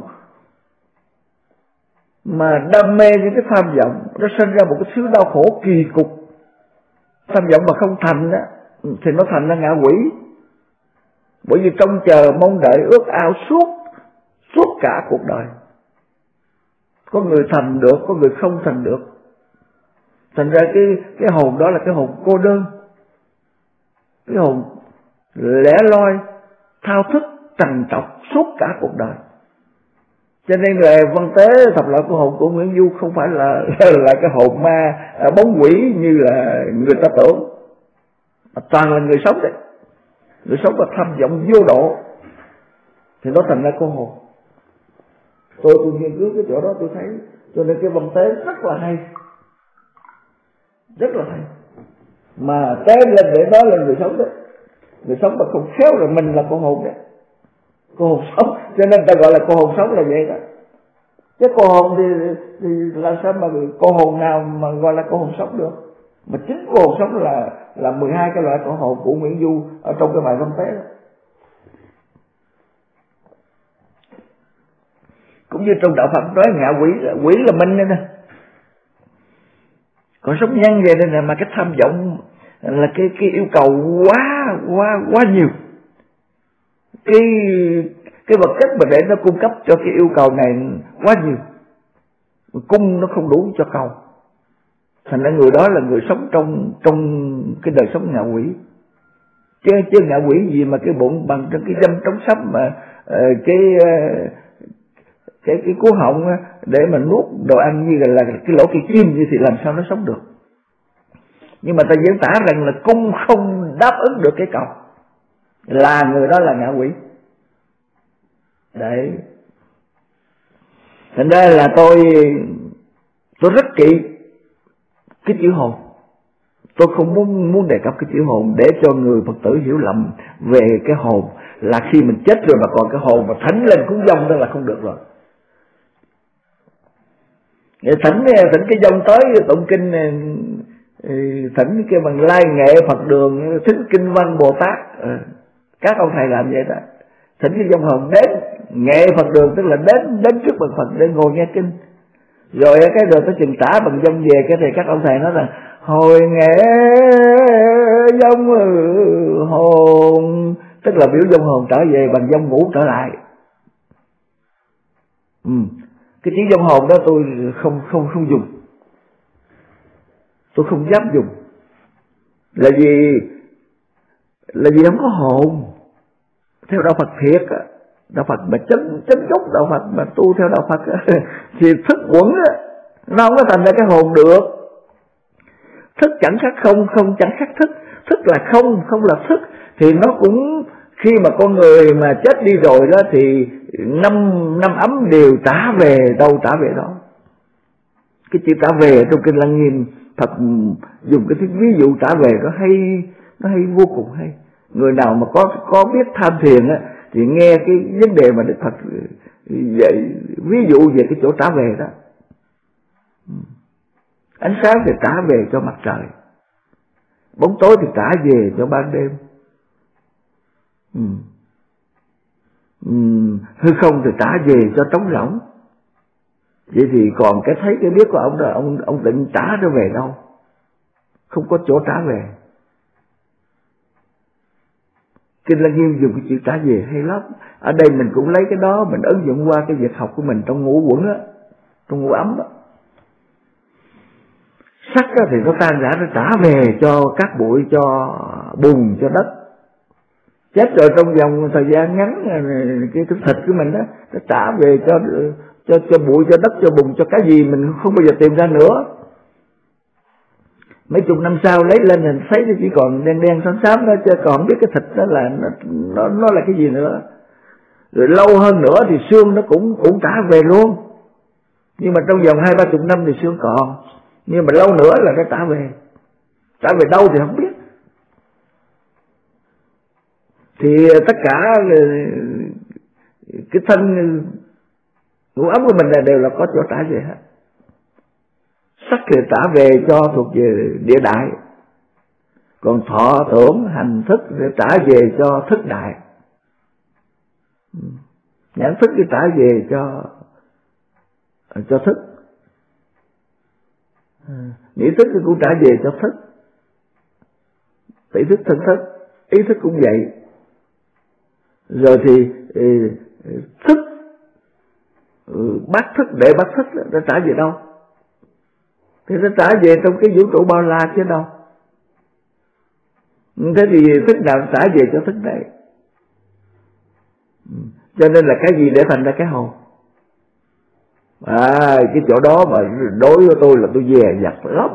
mà đam mê những cái tham vọng, nó sinh ra một cái thứ đau khổ kỳ cục. Tham vọng mà không thành đó thì nó thành ra ngạ quỷ. Bởi vì trông chờ mong đợi ước ao suốt cả cuộc đời. Có người thành được, có người không thành được. Thành ra cái hồn đó là cái hồn cô đơn, cái hồn lẻ loi, thao thức, trằn trọc suốt cả cuộc đời. Cho nên là văn tế thập loại của hồn của Nguyễn Du không phải là cái hồn ma bóng quỷ như là người ta tưởng, mà toàn là người sống đấy. Người sống và tham vọng vô độ thì nó thành ra cô hồn. Tôi nghiên cứu cái chỗ đó tôi thấy, cho nên cái văn tế rất là hay, rất là hay. Mà tế lên để nói là người sống đấy. Người sống mà không khéo rồi mình là cô hồn đấy. Cô hồn sống, cho nên ta gọi là cô hồn sống là vậy đó. Chứ cô hồn thì làm sao mà cô hồn nào mà gọi là cô hồn sống được. Mà chính cô hồn sống là 12 cái loại cô hồn của Nguyễn Du ở trong cái bài văn tế đó. Cũng như trong đạo Phật nói ngạ quỷ là mình đây nè. Còn sống nhân vậy đây nè, mà cái tham vọng là cái yêu cầu quá nhiều. Cái vật chất mà để nó cung cấp cho cái yêu cầu này quá nhiều, cung nó không đủ cho cầu. Thành ra người đó là người sống trong cái đời sống ngạ quỷ. Chứ ngạ quỷ gì mà cái bụng bằng trong cái dâm trống sắp mà cái cú họng để mà nuốt đồ ăn như là cái lỗ cây chim như thì làm sao nó sống được. Nhưng mà ta diễn tả rằng là cung không đáp ứng được cái cầu, là người đó là ngạ quỷ. Đấy. Thành ra là tôi rất kỵ cái chữ hồn. Tôi không muốn đề cập cái chữ hồn để cho người Phật tử hiểu lầm về cái hồn là khi mình chết rồi mà còn cái hồn mà thánh lên cúng dông đó là không được rồi. Thỉnh cái dông tới tụng kinh, thỉnh cái bằng lai nghệ Phật đường, thỉnh kinh văn Bồ Tát. Các ông thầy làm vậy đó. Thỉnh cái dông hồn đến nghệ Phật đường, tức là đến trước mặt Phật để ngồi nghe kinh. Rồi cái rồi tới chừng trả bằng dông về, cái thì các ông thầy nói là hồi nghệ dông hồn, tức là biểu dông hồn trở về bằng dông ngủ trở lại. Cái chữ dông hồn đó tôi không dùng, tôi không dám dùng. Là vì không có hồn. Theo đạo Phật thiệt á, đạo Phật mà chấm gốc đạo Phật mà tu theo đạo Phật á, thì thức quẩn á, nó không có thành ra cái hồn được. Thức chẳng khác không, không chẳng khác thức. Thức là không, không là thức. Thì nó cũng, khi mà con người mà chết đi rồi đó, thì năm ấm đều trả về đâu trả về đó. Cái chữ trả về trong Kinh Lăng Nghiêm, Phật dùng cái ví dụ trả về nó hay vô cùng hay. Người nào mà có biết tham thiền á, thì nghe cái vấn đề mà Đức Phật dạy ví dụ về cái chỗ trả về đó. Ánh sáng thì trả về cho mặt trời, bóng tối thì trả về cho ban đêm, hư không thì trả về cho trống rỗng. Vậy thì còn cái thấy cái biết của ông đó, ông định trả nó về đâu? Không có chỗ trả về. Kinh Lăng Nghiêm dùng cái chữ trả về hay lắm. Ở đây mình cũng lấy cái đó mình ứng dụng qua cái việc học của mình trong ngũ quẩn á, trong ngũ ấm đó. Sắc thì nó tan rã, nó trả về cho cát bụi, cho bùn, cho đất. Chết rồi trong vòng thời gian ngắn, cái thịt của mình đó, nó trả về cho bụi, cho đất, cho bùn, cho cái gì mình không bao giờ tìm ra nữa. Mấy chục năm sau lấy lên mình thấy nó chỉ còn đen đen xám xám đó, chứ còn không biết cái thịt đó là nó là cái gì nữa. Rồi lâu hơn nữa thì xương nó cũng trả về luôn. Nhưng mà trong vòng 20-30 năm thì xương còn. Nhưng mà lâu nữa là nó trả về. Trả về đâu thì không biết. Thì tất cả cái thân ngũ ấm của mình là đều là có chỗ trả về hết. Sắc thì trả về cho thuộc về địa đại, còn thọ tưởng hành thức thì trả về cho thức đại. Nhãn thức thì trả về cho thức, nghĩ thức thì cũng trả về cho thức, tỷ thức, thân thức, ý thức cũng vậy. Rồi thì thức, bát thức, đệ bát thức nó trả về đâu? Thì nó trả về trong cái vũ trụ bao la chứ đâu. Thế thì thức nào trả về cho thức này. Cho nên là cái gì để thành ra cái hồn? Cái chỗ đó mà đối với tôi là tôi dè dặt lắm.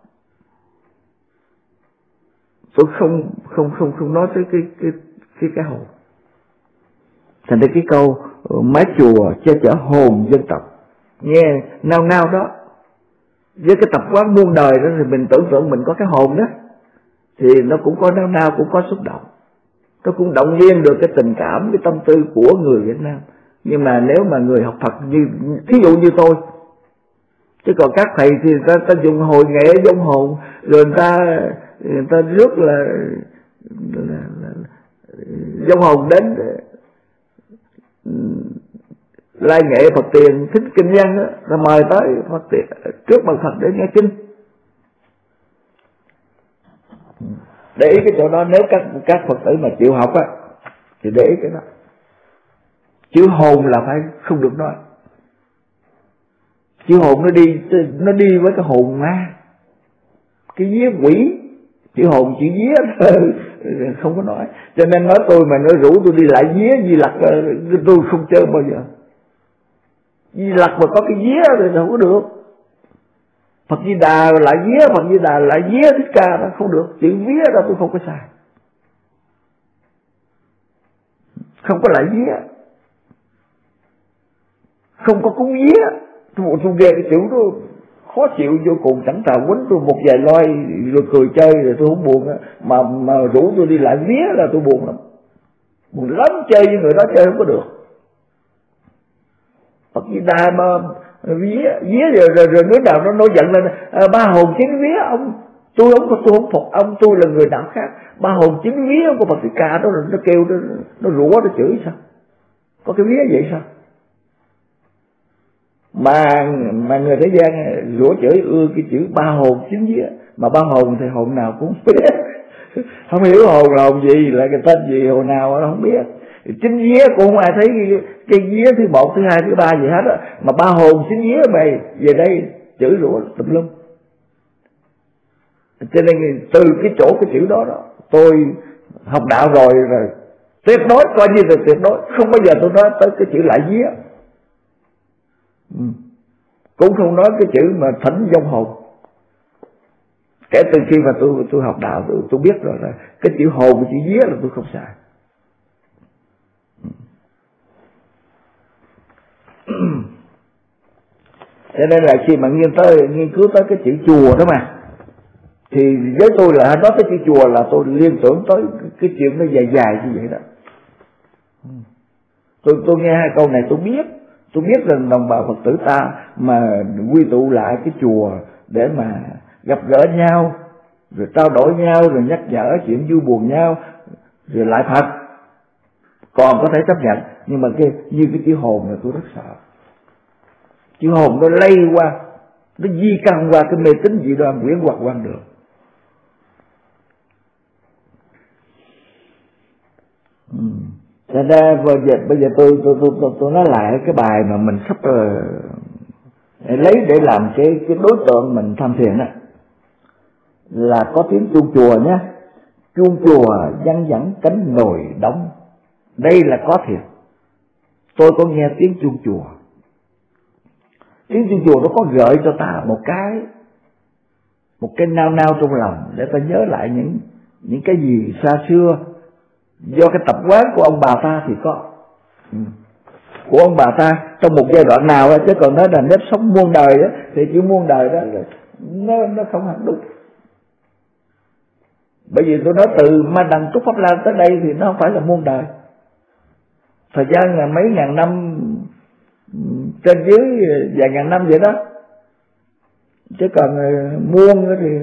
Tôi không nói tới cái hồn. Thành ra cái câu mái chùa che chở hồn dân tộc, nghe nao nao đó. Với cái tập quán muôn đời đó thì mình tưởng tượng mình có cái hồn đó, thì nó cũng có nao nao, cũng có xúc động. Nó cũng động viên được cái tình cảm, cái tâm tư của người Việt Nam. Nhưng mà nếu mà người học Phật như thí dụ như tôi, chứ còn các thầy thì ta dùng hồi nghệ giống hồn, rồi người ta rất là giống hồn đến lai nghệ Phật tiền thích kinh văn đó, ta mời tới Phật tiền trước mặt Phật để nghe kinh. Để ý cái chỗ đó, nếu các Phật tử mà chịu học á thì để ý cái đó. Chữ hồn là phải không được nói. Chữ hồn nó đi với cái hồn ma, cái vía quỷ. Chữ hồn chữ vía không có nói. Cho nên nói tôi mà nói rủ tôi đi lại vía Di Lặc, tôi không chơi bao giờ. Di Lặc mà có cái vía thì không có được. Phật Di Đà lại vía, Phật Di Đà lại vía Thích Ca đó không được. Chữ vía đó tôi không có xài. Không có lại vía, không có cúng vía. Tôi nghe cái chữ đó khó chịu vô cùng, chẳng thà quýnh tôi một vài loi rồi cười chơi rồi tôi không buồn. Mà rủ tôi đi lại vía là tôi buồn lắm. Buồn lắm, chơi với người đó chơi không có được. Phật Di Đà mà vía rồi đứa nào nó nổi giận lên ba hồn chính vía ông, tôi không phục ông, tôi là người đạo khác. Ba hồn chính vía ông của Phật Thích Ca đó, nó kêu nó rủa, nó chửi sao? Có cái vía vậy sao? Mà người thế gian rủa chửi ưa cái chữ ba hồn chính vía, mà ba hồn thì hồn nào cũng không biết. Không hiểu hồn là hồn gì, là cái tên gì hồn nào nó không biết. Chính vía cũng không ai thấy cái vía thứ 1, thứ 2, thứ 3 gì hết á, mà ba hồn chính vía mày về đây chửi rủa tùm lum. Cho nên từ cái chỗ cái chữ đó tôi học đạo rồi tuyệt đối, coi như là tuyệt đối, không bao giờ tôi nói tới cái chữ lại vía, cũng không nói cái chữ mà thỉnh vong hồn. Kể từ khi mà tôi học đạo, tôi biết rồi là cái chữ hồn và chữ vía là tôi không xài. Cho nên là khi mà nghiên cứu tới cái chữ chùa đó mà, thì với tôi là nói tới chữ chùa là tôi liên tưởng tới cái chuyện nó dài dài như vậy đó. Tôi nghe hai câu này tôi biết rằng đồng bào Phật tử ta mà quy tụ lại cái chùa để mà gặp gỡ nhau, rồi trao đổi nhau, rồi nhắc nhở chuyện vui buồn nhau, rồi lại Phật, còn có thể chấp nhận. Nhưng mà như cái chữ hồn là tôi rất sợ. Chữ hồn nó lây qua, nó di căn qua cái mê tín dị đoan quyển hoặc quan đường. Thế ra bây giờ tôi nói lại cái bài mà mình sắp lấy để làm cái đối tượng mình tham thiền á, là có tiếng chuông chùa nhé. Chuông chùa văng vẳng cánh nồi đóng, đây là có thiệt. Tôi có nghe tiếng chuông chùa. Tiếng chuông chùa nó có gợi cho ta một cái nao trong lòng, để ta nhớ lại những cái gì xa xưa. Do cái tập quán của ông bà ta thì có, của ông bà ta trong một giai đoạn nào, chứ còn nói là nếp sống muôn đời đó, thì chữ muôn đời đó nó không hẳn đúng. Bởi vì tôi nói từ Ma Đằng Trúc Pháp Lan tới đây thì nó không phải là muôn đời. Thời gian là mấy ngàn năm, trên dưới vài ngàn năm vậy đó. Chứ còn muôn thì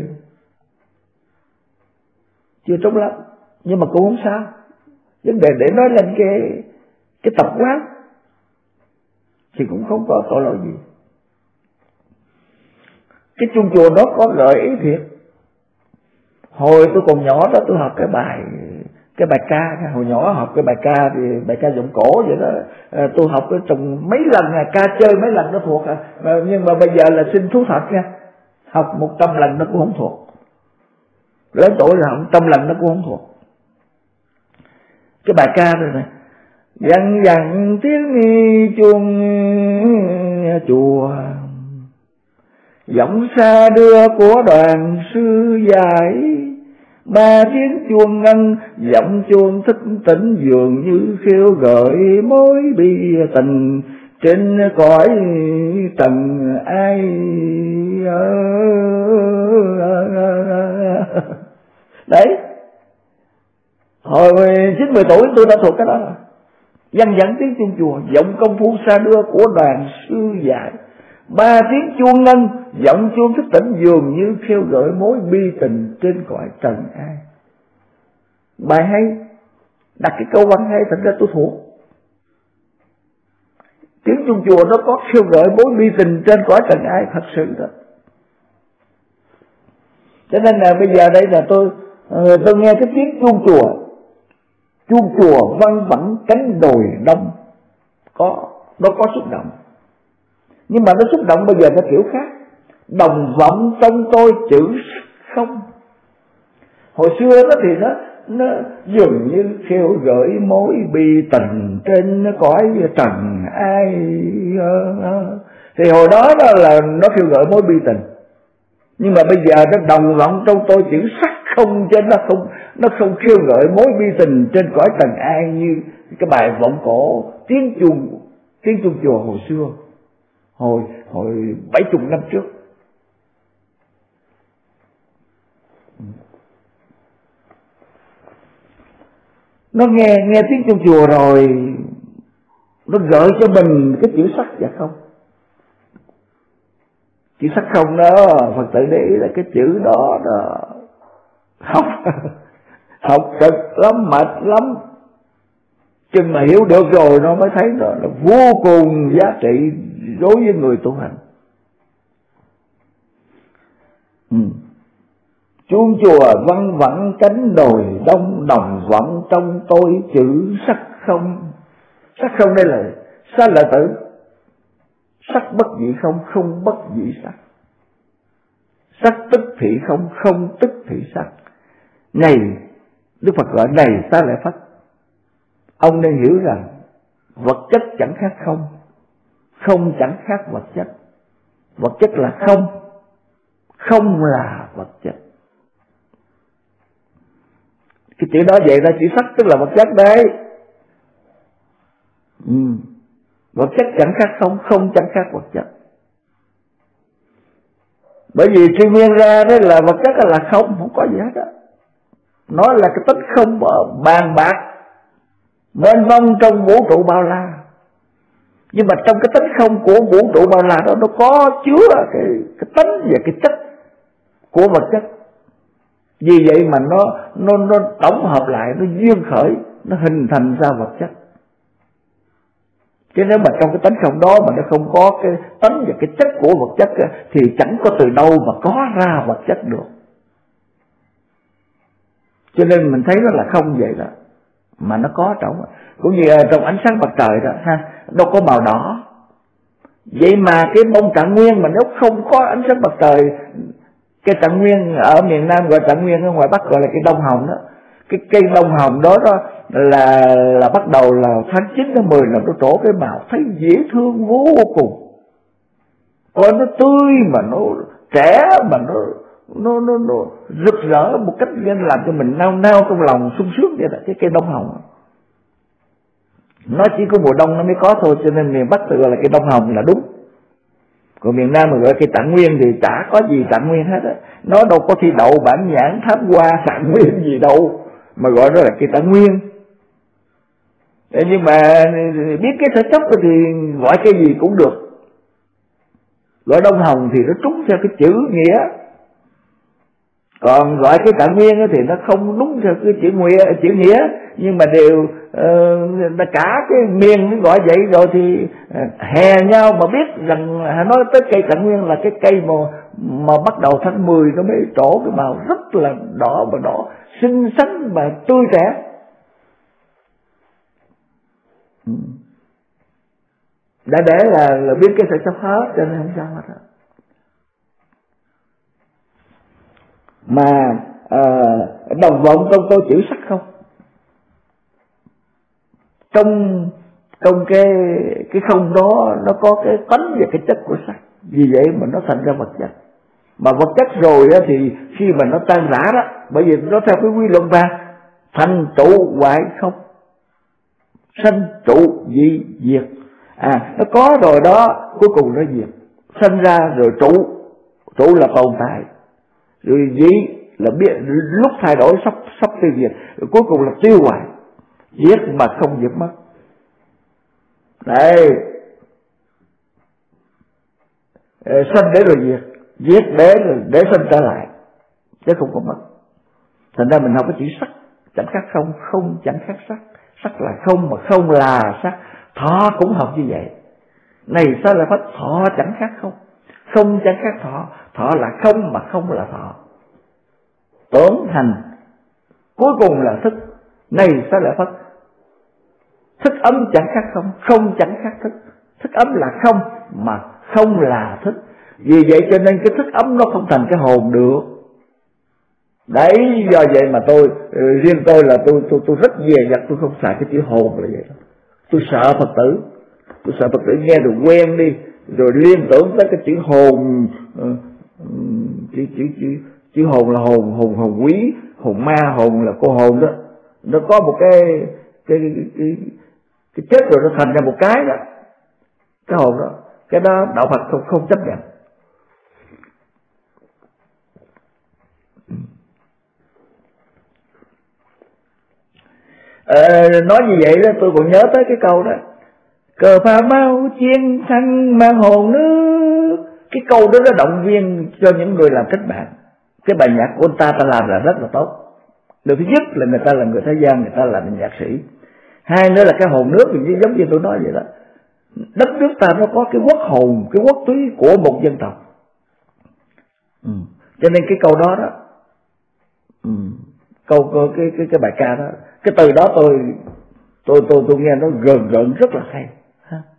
chưa trúng lắm. Nhưng mà cũng không sao. Vấn đề để nói lên cái tập quán thì cũng không có tội lỗi gì. Cái chuông chùa đó có gợi ý thiệt. Hồi tôi còn nhỏ đó, tôi học cái bài ca. Hồi nhỏ học cái bài ca thì bài ca giọng cổ vậy đó. Tôi học cái trong mấy lần ca chơi mấy lần nó thuộc. Nhưng mà bây giờ là xin thú thật nha, học 100 lần nó cũng không thuộc. Lớn tuổi là học 100 lần nó cũng không thuộc. Cái bài ca rồi này, văng vẳng tiếng chuông chùa, giọng xa đưa của đoàn sư giải, ba tiếng chuông ngân, giọng chuông thức tỉnh, dường như khiêu gợi mối bi tình trên cõi trần ai. Đấy, hồi 9-10 tuổi tôi đã thuộc cái đó rồi. Văng vẳng tiếng chuông chùa, giọng công phu xa đưa của đoàn sư dạy, ba tiếng chuông ngân, giọng chuông thức tỉnh, dường như khiêu gợi mối bi tình trên cõi trần ai. Bài hay, đặt cái câu văn hay, thành ra tôi thuộc. Tiếng chuông chùa nó có khiêu gợi mối bi tình trên cõi trần ai, thật sự đó. Cho nên là bây giờ đây là tôi nghe cái tiếng chuông chùa văng vẳng cánh đồi đông, nó có xúc động. Nhưng mà nó xúc động bây giờ nó kiểu khác. Đồng vọng trong tôi chữ sắc không. Hồi xưa đó thì nó dường như khiêu gợi mối bi tình trên cõi trần ai. Thì hồi đó là nó khiêu gợi mối bi tình. Nhưng mà bây giờ nó đồng vọng trong tôi chữ sắc không, chứ nó không khiêu gợi mối bi tình trên cõi trần ai như cái bài vọng cổ tiếng chuông chùa hồi xưa, hồi 70 năm trước. Nó nghe tiếng chuông chùa rồi, nó gợi cho mình cái chữ sắc và không. Chữ sắc không đó, Phật tử để ý là cái chữ đó học cực lắm, mệt lắm. Chừng mà hiểu được rồi nó mới thấy nó là vô cùng giá trị đối với người tu hành. Chuông chùa văng vẳng cánh đồi đông, đồng vọng trong tôi chữ sắc không. Sắc không đây là sắc lợi tử. Sắc bất dị không, không bất dị sắc. sắc tức thị không, không tức thị sắc. Này Đức Phật gọi này Xá Lợi Phất, ông nên hiểu rằng vật chất chẳng khác không, không chẳng khác vật chất. Vật chất là không, không là vật chất. Cái chữ đó vậy ra chữ sắc tức là vật chất đấy. Vật chất chẳng khác không, không chẳng khác vật chất. Bởi vì tri nguyên ra đó là vật chất là không có gì hết á. Nó là cái tích không bàn bạc mênh mông trong vũ trụ bao la. Nhưng mà trong cái tính không của vũ trụ bao la đó, nó có chứa cái tính và cái chất của vật chất. Vì vậy mà nó tổng hợp lại, nó duyên khởi, nó hình thành ra vật chất. Chứ nếu mà trong cái tánh không đó mà nó không có cái tánh và cái chất của vật chất thì chẳng có từ đâu mà có ra vật chất được. Cho nên mình thấy nó là không vậy đó, mà nó có trong. Cũng như trong ánh sáng mặt trời đó ha, đâu có màu đỏ. Vậy mà cái bông trạng nguyên mà nếu không có ánh sáng mặt trời, cái trạng nguyên ở miền Nam gọi trạng nguyên, ở ngoài Bắc gọi là cây đông hồng đó. Cái cây đông hồng đó là bắt đầu là tháng 9 tháng 10 là nó trổ cái màu thấy dễ thương vô cùng. Coi nó tươi mà nó trẻ mà nó rực rỡ một cách làm cho mình nao nao trong lòng sung sướng vậy đó. Cái cây đông hồng nó chỉ có mùa đông nó mới có thôi, cho nên miền Bắc tự gọi là cây đông hồng là đúng. Còn miền Nam mà gọi cây trạng nguyên thì chả có gì trạng nguyên hết á. Nó đâu có thi đậu bản nhãn thám hoa trạng nguyên gì đâu mà gọi nó là cây trạng nguyên. Nhưng mà biết cái thể chất thì gọi cái gì cũng được. Gọi đông hồng thì nó trúng theo cái chữ nghĩa, còn gọi cái trạng nguyên thì nó không đúng theo cái chữ nghĩa. Nhưng mà đều cả cái miền nó gọi vậy rồi thì hè nhau mà biết rằng nói tới cây trạng nguyên là cái cây mà bắt đầu tháng 10 nó mới trổ cái màu rất là đỏ, và đỏ xinh xắn và tươi trẻ. Đã để là biết cái sự chấp hết, cho nên không sao hết. Mà đồng vọng trong chữ sắc không, trong cái không đó nó có cái tánh và cái chất của sắc. Vì vậy mà nó thành ra vật chất. Mà vật chất rồi đó thì khi mà nó tan rã đó, bởi vì nó theo cái quy luật mà thành trụ hoại không, sanh trụ dị diệt. Nó có rồi đó, cuối cùng nó diệt. Sanh ra rồi trụ là tồn tại, rồi dị là biết lúc thay đổi sắp tiêu diệt, rồi cuối cùng là tiêu hoại, giết mà không diệt mất. Đây, sanh để rồi diệt, giết để sanh trở lại, chứ không có mất. Thành ra mình học cái chữ sắc chẳng khác không, không chẳng khác sắc. Sắc là không mà không là sắc. Thọ cũng học như vậy. Này sao lại phát thọ chẳng khác không, không chẳng khác thọ. Thọ là không mà không là thọ. Tưởng hành cuối cùng là thức. Này sao lại phát thức ấm chẳng khác không, không chẳng khác thức. Thức ấm là không mà không là thức. Vì vậy cho nên cái thức ấm nó không thành cái hồn được. Đấy, do vậy mà riêng tôi là tôi rất dè dặt, tôi không xài cái chữ hồn là vậy. Tôi sợ Phật tử, tôi sợ Phật tử nghe rồi quen đi, rồi liên tưởng tới cái chữ hồn. Chữ hồn là hồn quý, hồn ma, hồn là cô hồn đó. Nó có một cái chết rồi nó thành ra một cái đó, cái hồn đó. Cái đó đạo Phật không chấp nhận. Nói như vậy đó, tôi còn nhớ tới cái câu đó: cờ phà mau chiên xanh mang hồn nước. Cái câu đó nó động viên cho những người làm cách mạng. Cái bài nhạc của ta làm là rất là tốt. Điều thứ nhất là người ta là người thế gian, người ta là nhạc sĩ. Hai nữa là cái hồn nước thì giống như tôi nói vậy đó. Đất nước ta nó có cái quốc hồn, cái quốc túy của một dân tộc. Cho nên cái câu đó đó, cái bài ca đó, cái từ đó tôi nghe nó gợn rất là hay.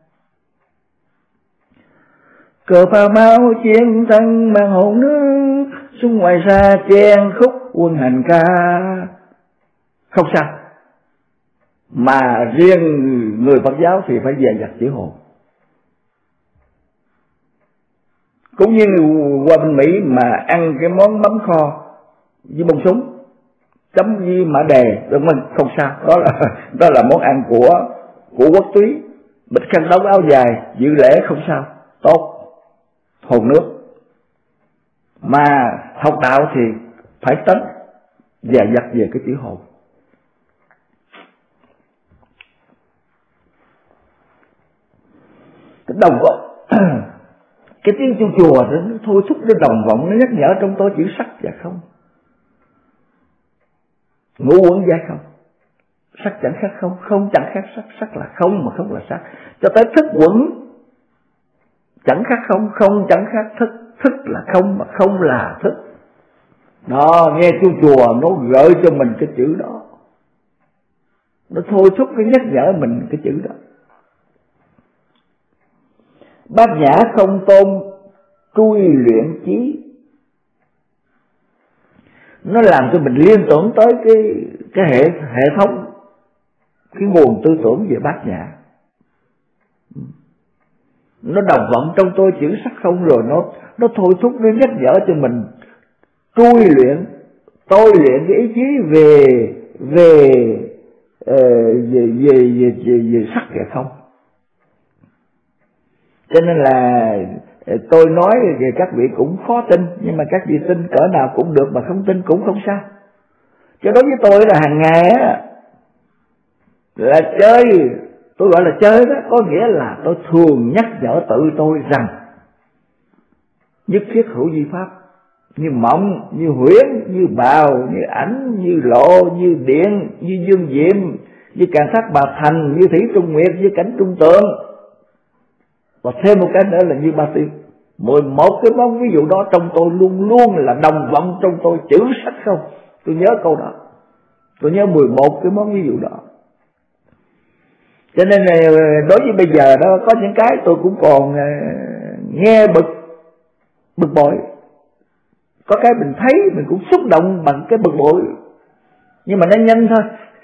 Cờ phà mau chiến thắng mang hồn nước, Xung ngoài xa chen khúc quân hành ca, không sao. Mà riêng người Phật giáo thì phải dè dặt chữ hồn. Cũng như qua bên Mỹ mà ăn cái món mắm kho với bông súng chấm với mã đề, đúng không? Không sao, đó là món ăn của quốc túy. Bịch khăn đóng áo dài dự lễ không sao, tốt, hồn nước. Mà học đạo thì phải tấn dè dặt về cái chữ hồn. Cái đồng vọng cái tiếng chuông chùa nó thôi thúc nó đồng vọng, nó nhắc nhở trong tôi chữ sắc và không. Ngũ uẩn giải không, sắc chẳng khác không, không chẳng khác sắc, sắc là không mà không là sắc. Cho tới thức uẩn chẳng khác không, không chẳng khác thức, thức là không mà không là thức. Đó, nghe chuông chùa nó gợi cho mình cái chữ đó, nó thôi thúc, nó nhắc nhở mình cái chữ đó. Bát nhã không tôn trui luyện trí, nó làm cho mình liên tưởng tới cái hệ thống, cái nguồn tư tưởng về bát nhã. Nó đồng vọng trong tôi chữ sắc không, rồi nó thôi thúc, nó nhắc nhở cho mình trui luyện, tôi luyện cái ý chí về sắc và không. Cho nên là tôi nói về các vị cũng khó tin, nhưng mà các vị tin cỡ nào cũng được, mà không tin cũng không sao. Cho đối với tôi là hàng ngày á, là chơi, tôi gọi là chơi đó, có nghĩa là tôi thường nhắc nhở tự tôi rằng nhất thiết hữu vi pháp, như mộng, như huyễn, như bào, như ảnh, như lộ, như điện, như dương diệm, như càn sát bà thành, như thủy trung nguyệt, như cảnh trung tượng. Và thêm một cái nữa là như ba tiêu. 11 cái món ví dụ đó trong tôi luôn luôn là đồng vọng trong tôi chữ sắc không. Tôi nhớ câu đó, tôi nhớ 11 cái món ví dụ đó. Cho nên đối với bây giờ đó, có những cái tôi cũng còn nghe bực bội. Có cái mình thấy mình cũng xúc động bằng cái bực bội, nhưng mà nó nhanh thôi.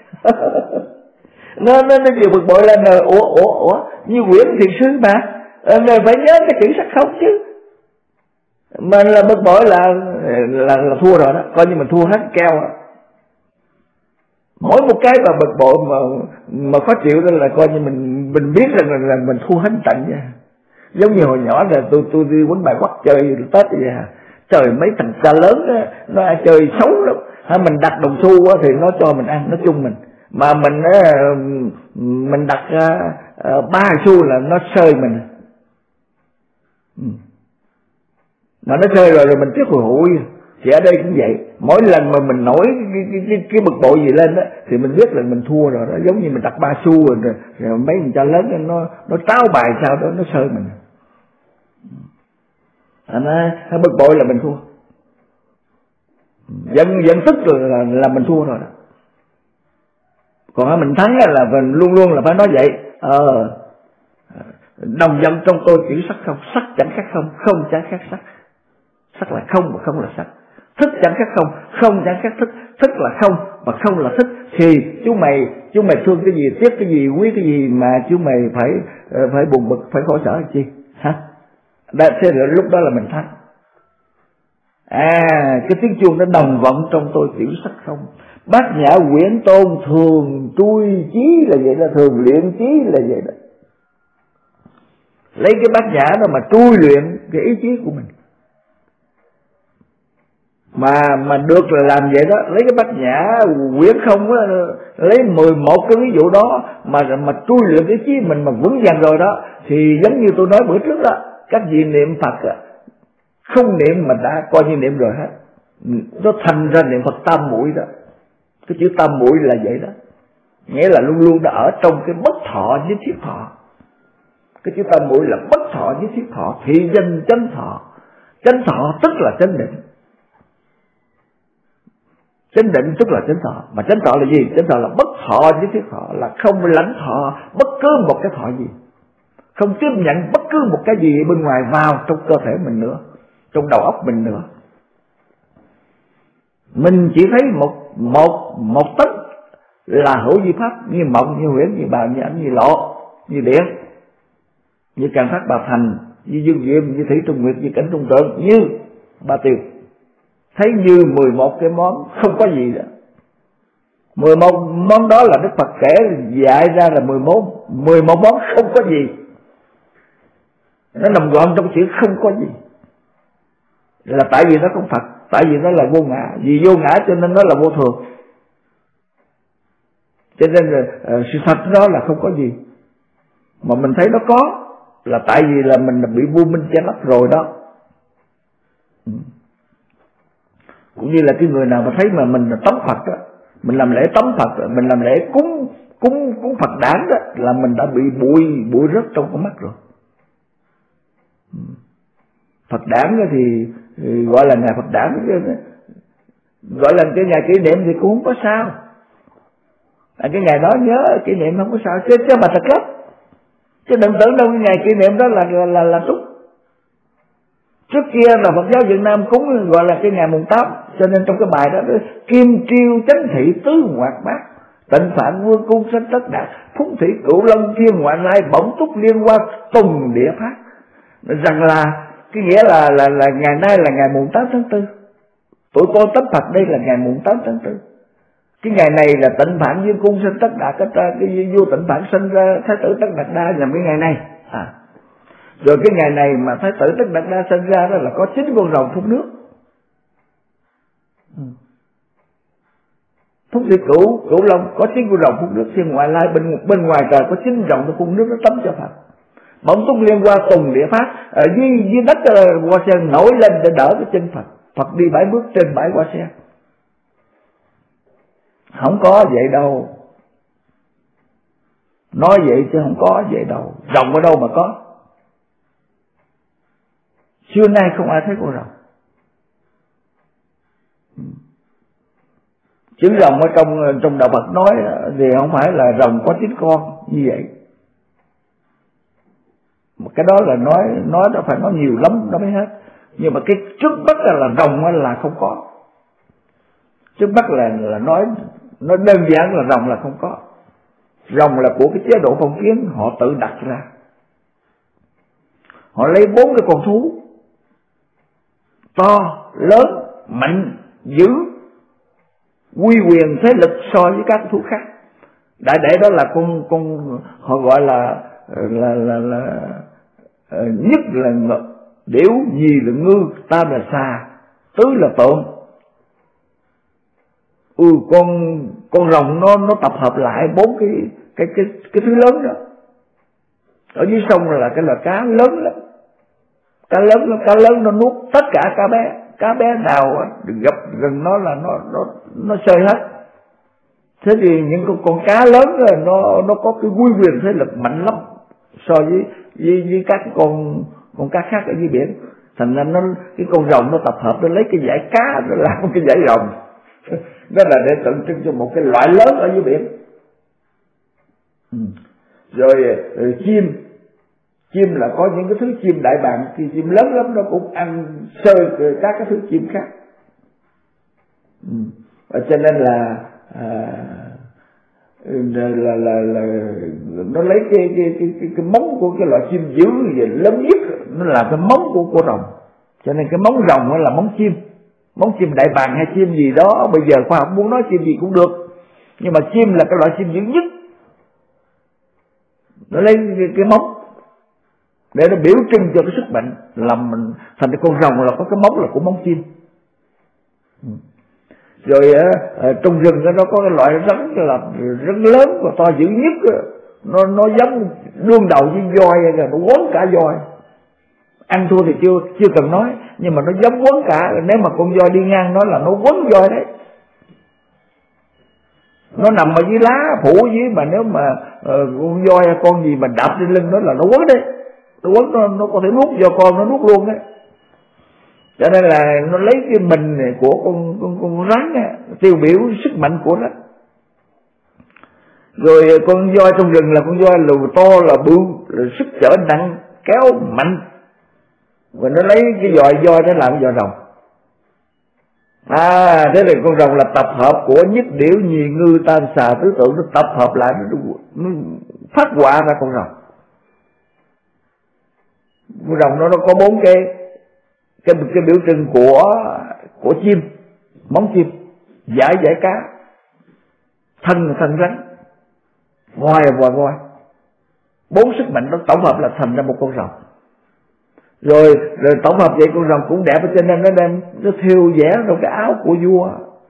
nó vừa bực bội lên rồi, ủa như Nguyễn Thiền Sư mà phải nhớ cái chữ sắc không chứ. Mà là bực bội là thua rồi đó, coi như mình thua hết keo đó. Mỗi một cái mà bực bội mà khó chịu đó là coi như mình biết rằng là mình thua hết trận nha. Giống như hồi nhỏ là tôi đi quýnh bài quắc chơi Tết vậy à. Trời, mấy thằng cha lớn đó, nó chơi xấu lắm. Mình đặt đồng xu thì nó cho mình ăn, nó chung mình. Mà mình đặt 3 xu là nó sơi mình. Mà nó sơi rồi mình tiếc hồi hụi. Thì ở đây cũng vậy, mỗi lần mà mình nổi cái bực bội gì lên đó thì mình biết là mình thua rồi đó. Giống như mình đặt 3 xu rồi mấy thằng cha lớn nó tráo bài sao đó, nó sơi mình. Nó bực bội là mình thua, giận tức là mình thua rồi đó. Còn mình thắng là mình luôn luôn là phải nói vậy. Đồng vọng trong tôi chữ sắc không, sắc chẳng khác không, không chẳng khác sắc, sắc là không mà không là sắc. Thức chẳng khác không, không chẳng khác thức, thức là không mà không là thức. Thì chúng mày thương cái gì, tiếc cái gì, quý cái gì mà chúng mày phải buồn bực, phải khổ sở làm chi hả? Thế là lúc đó là mình thắng. Cái tiếng chuông nó đồng vọng trong tôi tiểu sắc không. Bát nhã quyển tôn thường trui chí là vậy đó, thường luyện chí là vậy đó. Lấy cái bát nhã đó mà trui luyện cái ý chí của mình. Mà được là làm vậy đó, lấy cái bát nhã quyển không á, lấy 11 cái ví dụ đó mà trui luyện cái ý chí mình mà vững vàng rồi đó, thì giống như tôi nói bữa trước đó, các vị niệm Phật không niệm mà đã coi như niệm rồi hết. Nó thành ra niệm Phật tam muội đó. Cái chữ tam muội là vậy đó, nghĩa là luôn luôn đã ở trong cái bất thọ với thiết thọ. Cái chữ tam muội là bất thọ với thiết thọ, thị danh chánh thọ. Chánh thọ tức là chánh định, chánh định tức là chánh thọ. Mà chánh thọ là gì? Chánh thọ là bất thọ với thiết thọ, là không lãnh thọ bất cứ một cái thọ gì, không tiếp nhận bất cứ một cái gì bên ngoài vào trong cơ thể mình nữa, trong đầu óc mình nữa. Mình chỉ thấy một tấc là hữu vi pháp, như mộng, như huyễn, như bào, như ảnh, như lộ, như điện, như Càn Phát Bà Thành, như Dương Diệm, như Thủy Trung Nguyệt, như Cảnh Trung Tượng, như Ba Tiêu. Thấy như 11 cái món không có gì đó. 11 món đó là Đức Phật kể dạy ra là 11 món không có gì. Nó nằm gọn trong chữ không có gì. Là tại vì nó không thật, tại vì nó là vô ngã. Vì vô ngã cho nên nó là vô thường. Cho nên sự thật đó là không có gì. Mà mình thấy nó có là tại vì là mình bị vô minh che lấp rồi đó. Cũng như là cái người nào mà thấy mà mình là tống Phật đó, mình làm lễ tống Phật, mình làm lễ cúng Phật đản đó, là mình đã bị bụi rớt trong con mắt rồi. Phật đản thì gọi là ngày Phật đản, gọi là cái ngày kỷ niệm thì cũng không có sao. Cái ngày đó nhớ kỷ niệm không có sao, chứ mà thật lắm. Chứ đừng tưởng đâu cái ngày kỷ niệm đó là tốt. Trước kia là Phật giáo Việt Nam cúng gọi là cái ngày mùng 8, cho nên trong cái bài đó kim triêu chánh thị tứ hoạt bát, tịnh phạn vương cung sanh tất đạt, phúc thủy cửu long thiên ngoại lai, bổng túc liên hoa tùng địa phát. Rằng là cái nghĩa là ngày nay là ngày mùng 8 tháng 4. Tụi con tấm Phật đây là ngày mùng 8 tháng 4. Cái ngày này là tịnh phạn vương cung sanh tất đạt, cái vua tịnh phạn sinh ra Thái tử Tất Đạt Đa nhằm cái ngày này. Rồi cái ngày này mà Thái tử Tất Đạt Đa sinh ra đó là có 9 con rồng phun nước. Phúc thủy cửu long có 9 con rồng phun nước, thiên ngoại lai bên ngoài trời có 9 rồng nó phun nước, nó tắm cho Phật. Bỗng túc liên hoa tùng địa phát, ở dưới đất hoa sen nổi lên để đỡ cái chân Phật. Phật đi 7 bước trên bãi hoa sen. Không có vậy đâu. Nói vậy chứ không có vậy đâu. Rồng ở đâu mà có. Xưa nay không ai thấy con rồng. Chữ rồng ở trong đạo Phật nói thì không phải là rồng có 9 con như vậy. Một cái đó là nói đó phải nói nhiều lắm nó mới hết. Nhưng mà cái trước mắt là rồng là không có. Trước mắt là nói đơn giản là rồng là không có. Rồng là của cái chế độ phong kiến họ tự đặt ra. Họ lấy 4 cái con thú to, lớn, mạnh, dữ, uy quyền thế lực so với các thú khác. Đại để đó là con họ gọi là nhất là điểu, nhì là ngư, tam là xà, tứ là tượng. Con rồng nó tập hợp lại 4 cái thứ lớn đó. Ở dưới sông là cái loài cá lớn lắm. Cá lớn nó nuốt tất cả cá bé. Cá bé nào gặp gần nó là nó sơi hết. Thế thì những con cá lớn rồi nó có cái uy quyền thế lực mạnh lắm so với các con cá khác ở dưới biển. Thành ra cái con rồng nó tập hợp, nó lấy cái dải cá nó làm cái dải rồng. Đó là để tượng trưng cho một cái loại lớn ở dưới biển. Rồi chim là có những cái thứ chim đại bàng, thì chim lớn lắm nó cũng ăn sơi các cái thứ chim khác. Cho nên là nó lấy cái móng của cái loại chim dữ gì lớn nhất, nó là cái móng của rồng. Cho nên cái móng rồng là móng chim đại bàng hay chim gì đó. Bây giờ khoa học muốn nói chim gì cũng được, nhưng mà chim là cái loại chim dữ nhất. Nó lấy cái móng để nó biểu trưng cho cái sức mạnh, làm mình thành cái con rồng là có cái móng là của móng chim. Rồi trong rừng nó có cái loại rắn là rắn lớn và to dữ nhất, nó giống đương đầu với voi, nó quấn cả voi. Ăn thua thì chưa cần nói, nhưng mà nó giống quấn cả. Nếu mà con voi đi ngang nó là nó quấn voi đấy. Nó nằm ở dưới lá phủ dưới, mà nếu mà con voi hay con gì mà đạp trên lưng nó là nó quấn đấy. Nó quấn, nó có thể nuốt do con nó nuốt luôn đấy. Cho nên là nó lấy cái mình này của con rắn á, tiêu biểu sức mạnh của nó. Rồi con voi trong rừng là con voi lù to, là bự, là sức chở nặng, kéo mạnh. Và nó lấy cái voi nó làm cái voi rồng. Thế là con rồng là tập hợp của nhất điểu nhì ngư tam xà tứ tượng, nó tập hợp lại nó phát họa ra con rồng. Con rồng nó có 4 cái biểu trưng của chim, móng chim, dải cá, thân rắn, voi. 4 sức mạnh nó tổng hợp là thành ra một con rồng. Rồi tổng hợp vậy con rồng cũng đẹp, cho nên nó thêu vẽ trong cái áo của vua.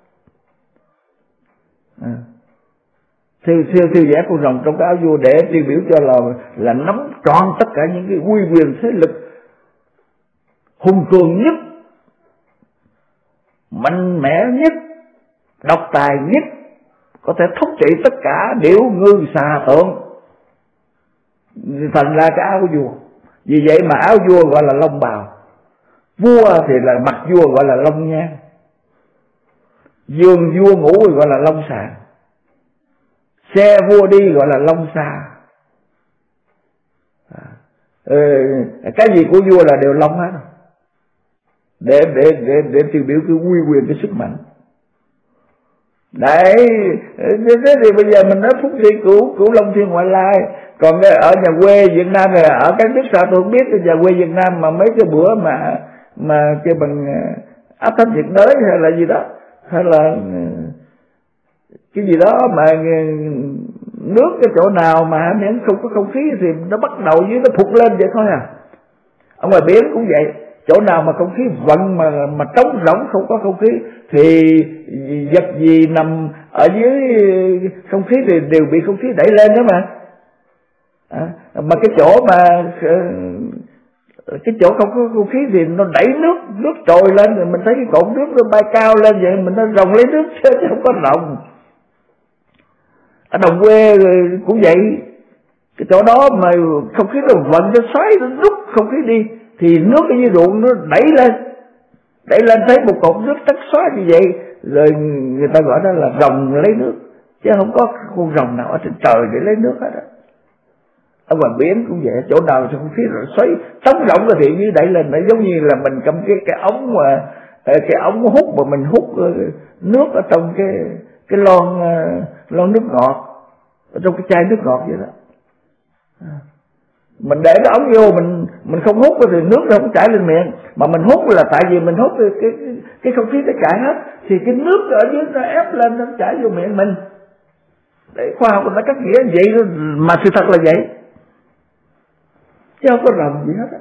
Thêu vẽ con rồng trong cái áo vua để tiêu biểu cho là nắm trọn tất cả những cái uy quyền thế lực hùng cường nhất, mạnh mẽ nhất, độc tài nhất, có thể thống trị tất cả điểu ngư xà tượng, thành ra cái áo của vua. Vì vậy mà áo vua gọi là long bào, vua thì là mặt vua gọi là long nhan, giường vua ngủ gọi là long sàng, xe vua đi gọi là long xa. Cái gì của vua là đều long hết, để tiêu biểu cái uy quyền, cái sức mạnh. Đấy, thế thì bây giờ mình nói phúc thi cửu long thiên ngoại lai. Còn ở nhà quê Việt Nam này, ở các nước xa tôi không biết, nhà quê Việt Nam mà mấy cái bữa mà kêu bằng áp thấp nhiệt đới hay là gì đó, hay là cái gì đó mà nước cái chỗ nào mà miễn không có không khí thì nó bắt đầu dưới nó phụt lên vậy thôi à. Ở ngoài biển cũng vậy, chỗ nào mà không khí vận mà trống rỗng không có không khí thì vật gì nằm ở dưới không khí thì đều bị không khí đẩy lên đó mà. Mà cái chỗ mà cái chỗ không có không khí thì nó đẩy nước trồi lên, rồi mình thấy cái cột nước nó bay cao lên vậy, mình nó rồng lấy nước chứ không có rồng. Ở đồng quê cũng vậy, cái chỗ đó mà không khí nó vận, nó xoáy, nó rút không khí đi thì nước ở dưới ruộng nó đẩy lên thấy một cột nước trắng xóa như vậy, rồi người ta gọi đó là rồng lấy nước, chứ không có con rồng nào ở trên trời để lấy nước hết á. Ở ngoài biển cũng vậy, chỗ nào không khí rồi xoáy trống rỗng rồi thì như đẩy lên, nó giống như là mình cầm cái ống mà cái ống hút mà mình hút nước ở trong cái lon nước ngọt, ở trong cái chai nước ngọt vậy đó. Mình để cái ống vô, mình không hút thì nước nó không chảy lên miệng, mà mình hút là tại vì mình hút cái không khí nó chảy hết, thì cái nước ở dưới nó ép lên, nó chảy vô miệng mình. Để khoa học nó cắt nghĩa vậy, mà sự thật là vậy, chứ không có rồng gì hết á.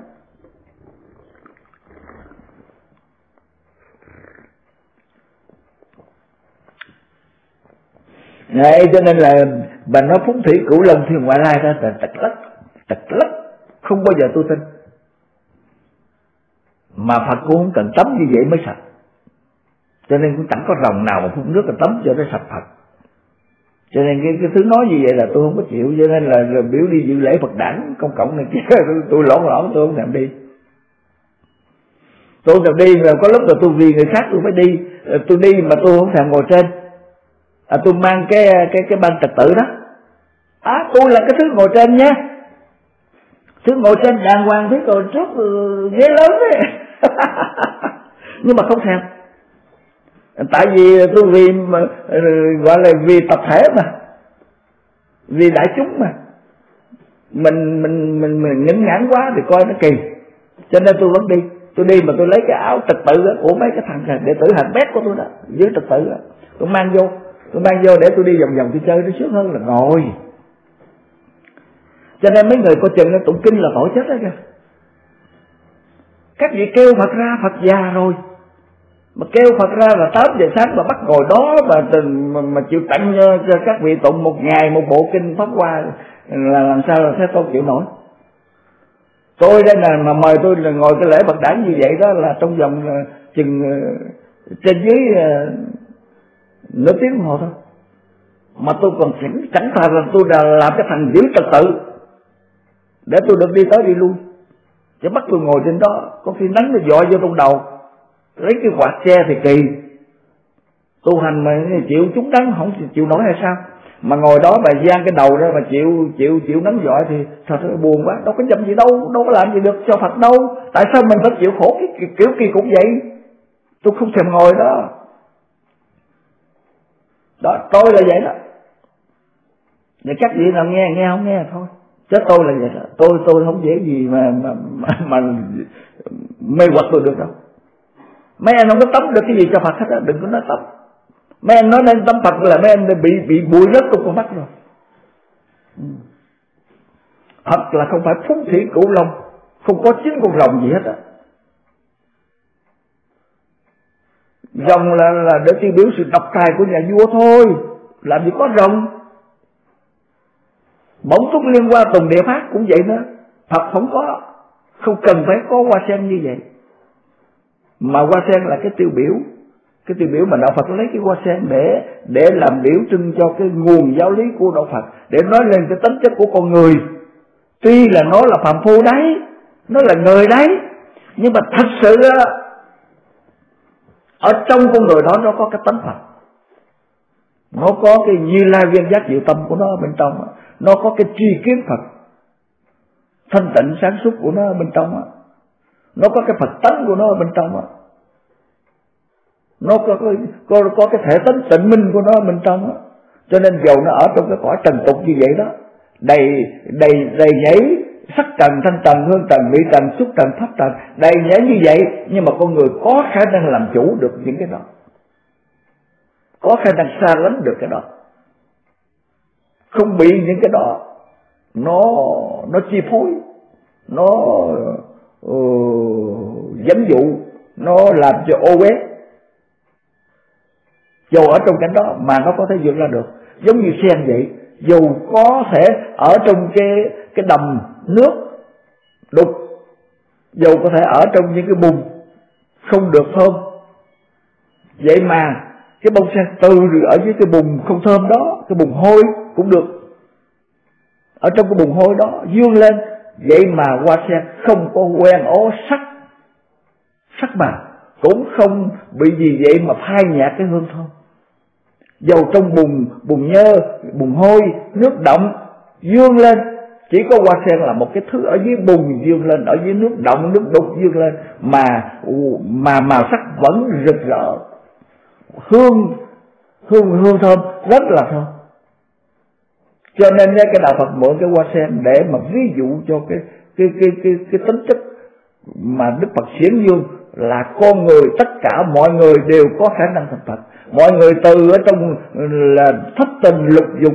Đấy, cho nên là bà nói phúc thủy cửu long thiên ngoại lai ra là tật lắc, không bao giờ tôi tin. Mà Phật cũng không cần tắm như vậy mới sạch, cho nên cũng chẳng có rồng nào mà phun nước là tắm cho nó sạch Phật. Cho nên cái thứ nói như vậy là tôi không có chịu, cho nên là biểu đi dự lễ Phật đản công cộng này kia tôi lõn tôi không thèm đi. Tôi không thèm đi, mà có lúc là tôi vì người khác tôi mới đi, tôi đi mà tôi không thèm ngồi trên. Tôi mang cái ban trật tự đó. Tôi là cái thứ ngồi trên nha, thứ ngồi trên đàng hoàng, thứ ngồi trước ghế lớn đấy. Nhưng mà không thèm. Tại vì tôi vì gọi là vì tập thể mà, vì đại chúng mà, mình ngấn ngãn quá thì coi nó kỳ, cho nên tôi vẫn đi. Tôi đi mà tôi lấy cái áo trật tự của mấy cái thằng đệ tử hạng bét của tôi đó, dưới trật tự đó, tôi mang vô để tôi đi vòng vòng tôi chơi, nó sướng hơn là ngồi. Cho nên mấy người coi chừng nó tụng kinh là tội chết đó kìa. Các vị kêu Phật ra, Phật già rồi mà kêu Phật ra là 8 giờ sáng mà bắt ngồi đó mà chịu tặng cho các vị tụng một ngày một bộ kinh Pháp Hoa là làm sao là Thế Tôn chịu nổi. Tôi đây là mà mời tôi là ngồi cái lễ Phật đản như vậy đó là trong vòng chừng trên dưới nửa tiếng đồng hồ thôi, mà tôi còn chẳng thà là tôi đã làm cái thằng giữ trật tự để tôi được đi tới đi lui, chứ bắt tôi ngồi trên đó có khi nắng nó dội vô trong đầu, lấy cái quạt xe thì kỳ. Tu hành mà chịu trúng nắng không chịu nổi hay sao, mà ngồi đó bà giang cái đầu ra mà chịu nắng dội thì thật sự buồn quá. Đâu có dầm gì đâu có làm gì được cho Phật đâu. Tại sao mình phải chịu khổ cái kiểu kỳ cũng vậy? Tôi không thèm ngồi đó. Đó, tôi là vậy đó. Để các vị nào nghe không nghe thôi. Chứ tôi là vậy đó. Tôi không dễ gì mà mê hoặc tôi được đâu. Mấy anh không có tắm được cái gì cho Phật hết á, đừng có nói tắm. Mấy anh nói nên tắm Phật là mấy anh bị bụi rớt trong con mắt rồi. Phật là không phải phúc thủy cửu long, không có 9 con rồng gì hết á. Rồng là để tiêu biểu sự độc tài của nhà vua thôi, làm gì có rồng. Bổng túc liên hoa tùng địa phát cũng vậy nữa. Phật không cần phải có hoa sen như vậy. Mà hoa sen là cái tiêu biểu mà đạo Phật lấy cái hoa sen để làm biểu trưng cho cái nguồn giáo lý của đạo Phật, để nói lên cái tính chất của con người. Tuy là nó là phàm phu đấy, nó là người đấy, nhưng mà thật sự ở trong con người đó nó có cái tánh Phật. Nó có cái Như Lai viên giác diệu tâm của nó ở bên trong, nó có cái tri kiến Phật thanh tịnh sáng suốt của nó ở bên trong, nó có cái Phật tánh của nó ở bên trong, nó có cái thể tánh tịnh minh của nó ở bên trong. Cho nên dầu nó ở trong cái cõi trần tục như vậy đó, đầy nhảy sắc trần, thanh trần, hương trần, vị trần, xúc trần, pháp trần, đầy nhảy như vậy, nhưng mà con người có khả năng làm chủ được những cái đó, có khả năng xa lánh được cái đó, không bị những cái đó nó chi phối, nó dẫn dụ, nó làm cho ô uế. Dù ở trong cảnh đó mà nó có thể vượt ra được. Giống như sen vậy, dù có thể ở trong cái đầm nước đục, dù có thể ở trong những cái bùn không được thơm, vậy mà cái bông sen từ ở dưới cái bùn không thơm đó, cái bùn hôi cũng được, ở trong cái bùn hôi đó vươn lên. Vậy mà hoa sen không có quen ố sắc mà cũng không bị gì vậy mà phai nhạt cái hương thơm. Dầu trong bùn nhơ, bùn hôi, nước động vươn lên, chỉ có hoa sen là một cái thứ ở dưới bùn vươn lên, ở dưới nước động, nước đục vươn lên, mà màu sắc vẫn rực rỡ, hương thơm rất là thơm. Cho nên cái đạo Phật mượn cái hoa sen để mà ví dụ cho cái tính chất mà Đức Phật xiển dương là con người, tất cả mọi người đều có khả năng thành Phật. Mọi người từ ở trong là thất tình lục dục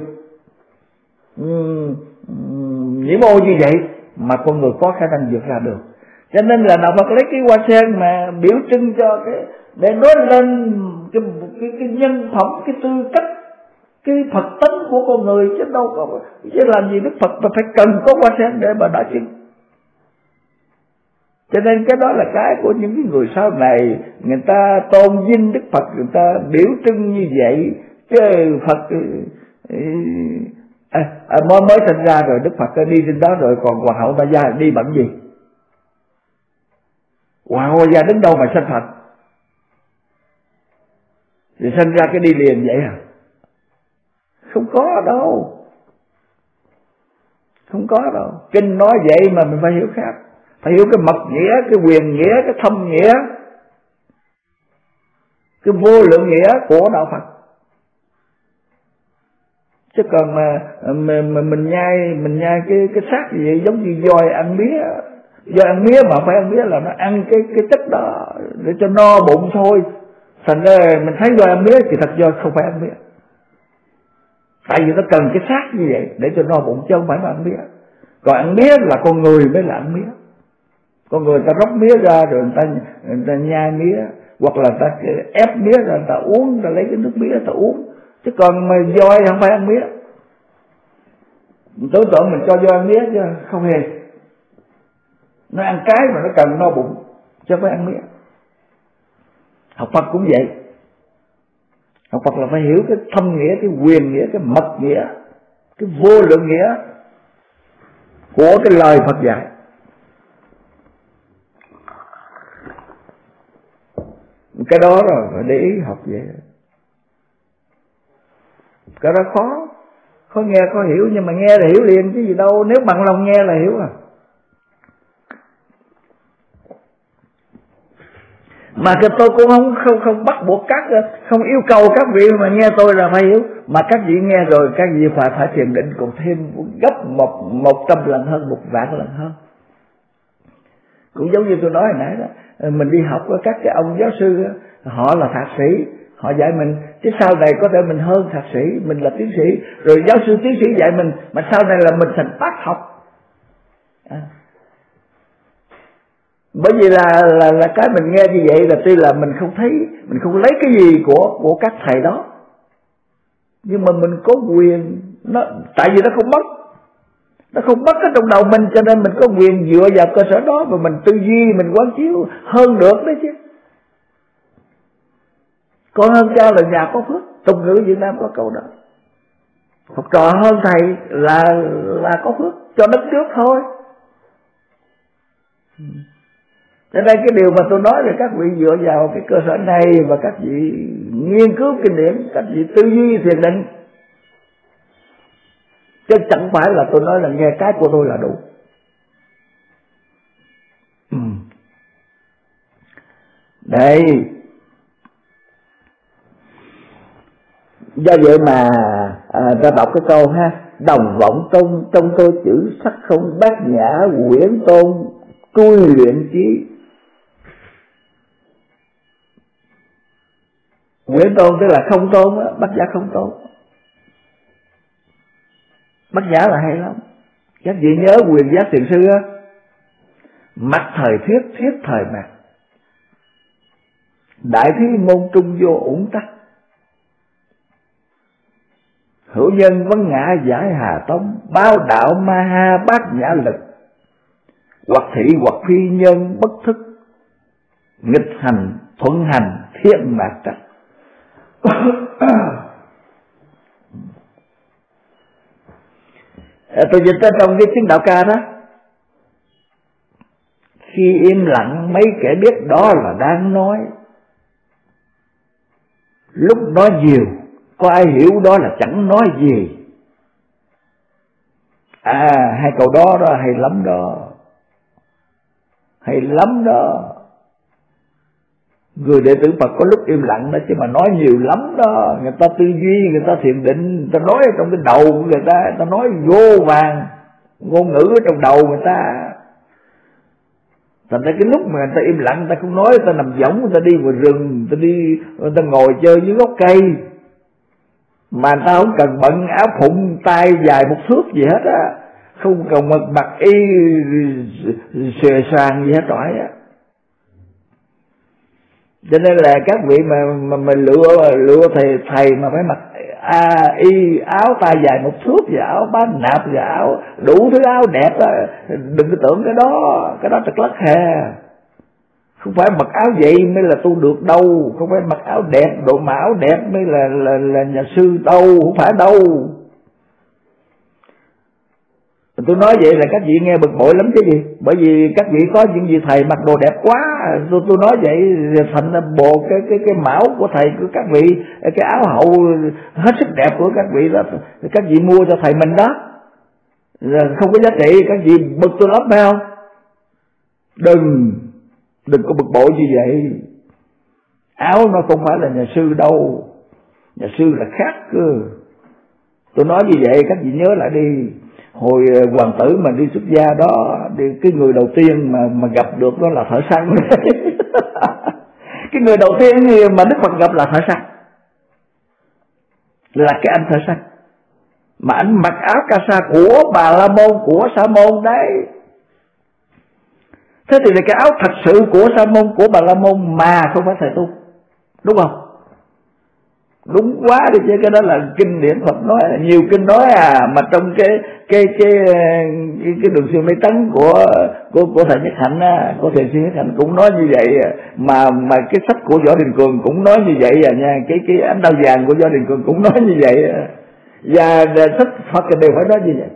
nhiễm ô như vậy mà con người có khả năng vượt ra được. Cho nên là đạo Phật lấy cái hoa sen mà biểu trưng cho cái để nói lên cái nhân phẩm, cái tư cách, cái Phật tánh của con người, chứ đâu có chứ làm gì Đức Phật mà phải cần có hoa sen để mà đả chứng. Cho nên cái đó là cái của những cái người sau này, người ta tôn vinh Đức Phật, người ta biểu trưng như vậy. Chứ Phật mới sinh ra rồi Đức Phật đi trên đó rồi, còn Hoàng hậu Ba Gia đi bận gì? Hoàng hậu Ba Gia đến đâu mà sinh Phật? Thì sinh ra cái đi liền vậy à? Không có đâu. Không có đâu. Kinh nói vậy mà mình phải hiểu khác. Phải hiểu cái mật nghĩa, cái quyền nghĩa, cái thâm nghĩa, cái vô lượng nghĩa của đạo Phật. Chứ còn mà mình nhai cái xác gì vậy, giống như voi ăn mía. Voi ăn mía mà phải ăn mía là nó ăn cái chất đó để cho no bụng thôi. Thành ra mình thấy voi ăn mía thì thật voi không phải ăn mía. Tại vì nó cần cái xác như vậy để cho no bụng, chứ không phải mà ăn mía. Còn ăn mía là con người mới là ăn mía. Con người ta róc mía ra rồi người ta nhai mía, hoặc là ta ép mía ra người ta uống, người ta lấy cái nước mía ta uống. Chứ còn mà voi không phải ăn mía. Mình tưởng tượng mình cho voi ăn mía chứ không hề. Nó ăn cái mà nó cần no bụng, chứ không phải ăn mía. Học Phật cũng vậy. Học Phật là phải hiểu cái thâm nghĩa, cái quyền nghĩa, cái mật nghĩa, cái vô lượng nghĩa của cái lời Phật dạy. Cái đó rồi phải để ý học vậy. Cái đó khó nghe, khó hiểu, nhưng mà nghe là hiểu liền chứ gì đâu. Nếu bằng lòng nghe là hiểu à. Mà tôi cũng không bắt buộc không yêu cầu các vị mà nghe tôi là phải hiểu, mà các vị nghe rồi các vị phải thiền định còn thêm gấp 100 lần hơn, 1.000 lần hơn. Cũng giống như tôi nói hồi nãy đó, mình đi học với các cái ông giáo sư đó, họ là thạc sĩ, họ dạy mình, chứ sau này có thể mình hơn thạc sĩ, mình là tiến sĩ, rồi giáo sư tiến sĩ dạy mình, mà sau này là mình thành bác học. Bởi vì là cái mình nghe như vậy là tuy là mình không thấy, mình không lấy cái gì của các thầy đó, nhưng mà mình có quyền, tại vì nó không mất ở trong đầu mình, cho nên mình có quyền dựa vào cơ sở đó mà mình tư duy, mình quán chiếu hơn được đấy chứ. Con hơn cha là nhà có phước, tục ngữ Việt Nam có câu đó. Học trò hơn thầy là có phước cho đất nước thôi. Cho nên cái điều mà tôi nói là các vị dựa vào cái cơ sở này và các vị nghiên cứu kinh điển, các vị tư duy thiền định, chứ chẳng phải là tôi nói là nghe cái của tôi là đủ. Đây, do vậy mà ta đọc cái câu ha: đồng vọng tôn trong tôi chữ sắc không bát nhã, quyển tôn cui luyện trí. Quyển tôn tức là không tôn á, bát nhã không tôn. Bát nhã là hay lắm. Các vị nhớ Quyền Giác Thiền Sư á, mặt thời thuyết, thuyết thời mặt, đại thí môn trung vô ủng tắc, hữu nhân vấn ngã giải hà tông, bao đạo ma ha bát nhã lực, hoặc thị hoặc phi nhân bất thức, nghịch hành thuận hành thiên mạt trắc. Tôi dịch tới trong cái tiếng đạo ca đó: khi im lặng mấy kẻ biết đó là đang nói, lúc nói nhiều có ai hiểu đó là chẳng nói gì. Hai câu đó hay lắm đó, hay lắm đó. Người đệ tử Phật có lúc im lặng đó, chứ mà nói nhiều lắm đó. Người ta tư duy, người ta thiền định, người ta nói trong cái đầu của người ta nói vô vàng ngôn ngữ ở trong đầu người ta. Thành ra cái lúc mà người ta im lặng, người ta không nói, người ta nằm võng, người ta đi vào rừng, người ta ngồi chơi dưới gốc cây, mà người ta không cần bận áo phụng tay dài 1 thước gì hết á, không cần mặc y xòe xoàng gì hết trọi á. Cho nên là các vị mà lựa thầy mà phải mặc y áo tay dài 1 thước, và áo bán nạp, và áo đủ thứ áo đẹp đó, đừng có tưởng cái đó trật lất hè. Không phải mặc áo vậy mới là tu được đâu, không phải mặc áo đẹp, độ mà áo đẹp mới là nhà sư đâu, không phải đâu. Tôi nói vậy là các vị nghe bực bội lắm chứ gì, bởi vì các vị có những vị thầy mặc đồ đẹp quá, tôi nói vậy thành ra bộ cái mão của thầy của các vị, cái áo hậu hết sức đẹp của các vị đó, các vị mua cho thầy mình đó, không có giá trị, các vị bực tôi lắm phải không? Đừng có bực bội như vậy. Áo nó không phải là nhà sư đâu, nhà sư là khác cơ. Tôi nói như vậy các vị nhớ lại đi. Hồi hoàng tử mà đi xuất gia đó, cái người đầu tiên mà gặp được đó là thợ săn. Cái người đầu tiên mà Đức Phật gặp là thợ săn, là cái anh thợ săn, mà anh mặc áo ca sa của Bà La Môn, của Sa Môn đấy. Thế thì cái áo thật sự của Sa Môn, của Bà La Môn mà không phải thầy tu, đúng không? Đúng quá đi chứ, cái đó là kinh điển Phật nói, là nhiều kinh nói mà trong cái đường xuyên mấy tấn của thầy Nhất Hạnh của thầy Xuyên Nhất Hạnh cũng nói như vậy, mà cái sách của Võ Đình Cường cũng nói như vậy nha, cái Ánh Đao Vàng của Võ Đình Cường cũng nói như vậy, và sách Phật đều phải nói như vậy.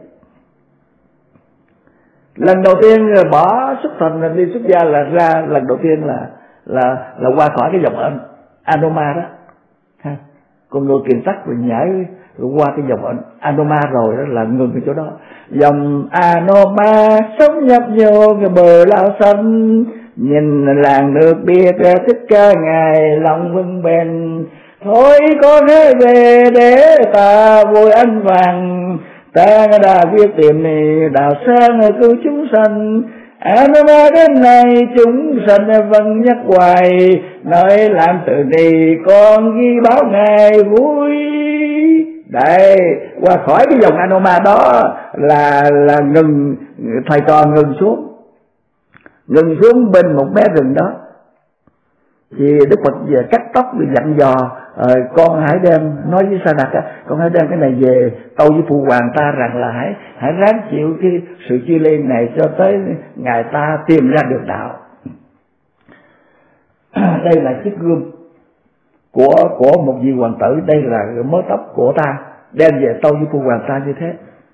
Lần đầu tiên bỏ xuất thành đi xuất gia là ra, lần đầu tiên là qua khỏi cái dòng Anoma đó ha. Con người kiền tắc rồi nhảy qua cái dòng Anoma rồi đó là ngừng ở chỗ đó. Dòng Anoma sống nhập vô cái bờ lao xanh, nhìn làng nước biết Thích Ca ngài lòng vững bền. Thôi con hãy về để ta vui ăn vàng, ta đã biết tìm đạo sáng cứu chúng sanh. Anoma đến nay chúng sanh vẫn nhắc hoài, nói làm từ đi con ghi báo ngài vui. Đấy, qua khỏi cái dòng Anoma đó là ngừng, thầy trò ngừng xuống bên một mé rừng đó. Thì Đức Phật về cắt tóc rồi dặn dò con hãy đem, nói với Sa Đạt con hãy đem cái này về tâu với Phụ Hoàng ta rằng là hãy ráng chịu cái sự chia ly này cho tới ngày ta tìm ra được đạo. Đây là chiếc gươm của một vị hoàng tử, đây là mớ tóc của ta, đem về tâu với Phụ Hoàng ta như thế.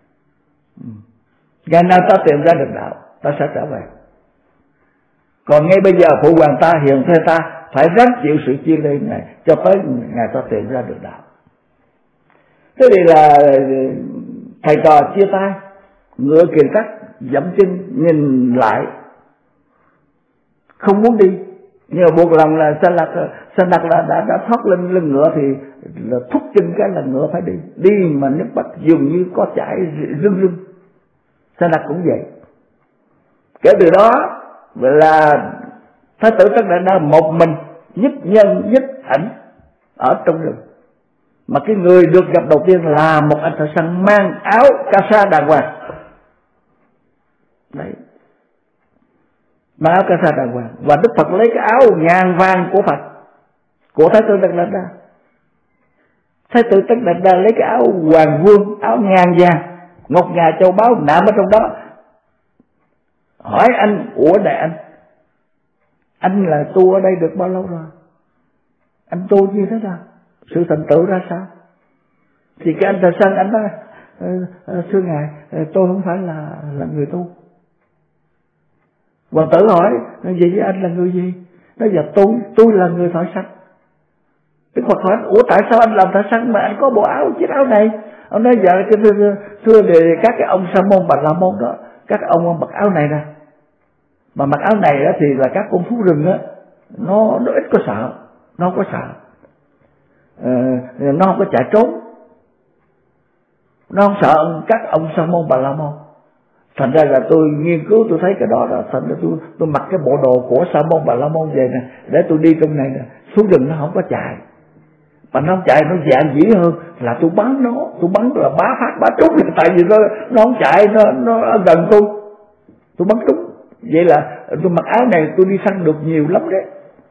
Ngày nào ta tìm ra được đạo, ta sẽ trở về. Còn ngay bây giờ Phụ Hoàng ta hiền thê ta phải ráng chịu sự chia ly này cho tới ngày ta tìm ra được đạo. Thế thì là thầy trò chia tay, ngựa kiền cắt dẫm chân nhìn lại không muốn đi, nhưng mà buộc lòng là Sa Đạt là đã thoát lên lưng ngựa thì là thúc chân cái là ngựa phải đi mà nước mắt dường như có chảy rưng. Sa Đạt cũng vậy. Kể từ đó là Thái tử Tất Đạt Đa một mình nhất nhân nhất ảnh ở trong rừng, mà cái người được gặp đầu tiên là một anh thợ săn mang áo ca sa đàng hoàng. Đấy, mang áo ca sa đàng hoàng. Và Đức Phật lấy cái áo ngàn vàng của Phật, của Thái tử Tất Đạt Đa. Thái tử Tất Đạt Đa lấy cái áo hoàng vương, áo ngàn vàng, ngọc ngà châu báu nạm ở trong đó. Hỏi anh, ủa đại anh là tu ở đây được bao lâu rồi? Anh tu như thế nào? Sự thành tựu ra sao? Thì cái anh thợ săn anh nói, thưa ngài, tôi không phải là người tu. Hoàng tử hỏi, vậy với anh là người gì? Nói giờ tôi là người thợ săn. Đức Phật hỏi, ủa tại sao anh làm thợ săn mà anh có bộ áo, chiếc áo này? Ông nói dạ thưa các cái ông Sa môn Bà La môn đó, các ông mặc áo này nè. Mà mặc áo này đó thì là các con thú rừng á, nó ít có sợ, nó không có sợ, nó không có chạy trốn, nó không sợ các ông Sa môn Bà La môn. Thành ra là tôi nghiên cứu tôi thấy cái đó đó, thành ra tôi mặc cái bộ đồ của Sa môn Bà La môn về nè, để tôi đi trong này nè, thú rừng nó không có chạy, mà nó không chạy nó dạn dĩ hơn là tôi bắn là bá phát bá trúng, tại vì nó không chạy, nó ở gần tôi bắn trúng. Vậy là tôi mặc áo này tôi đi săn được nhiều lắm đấy.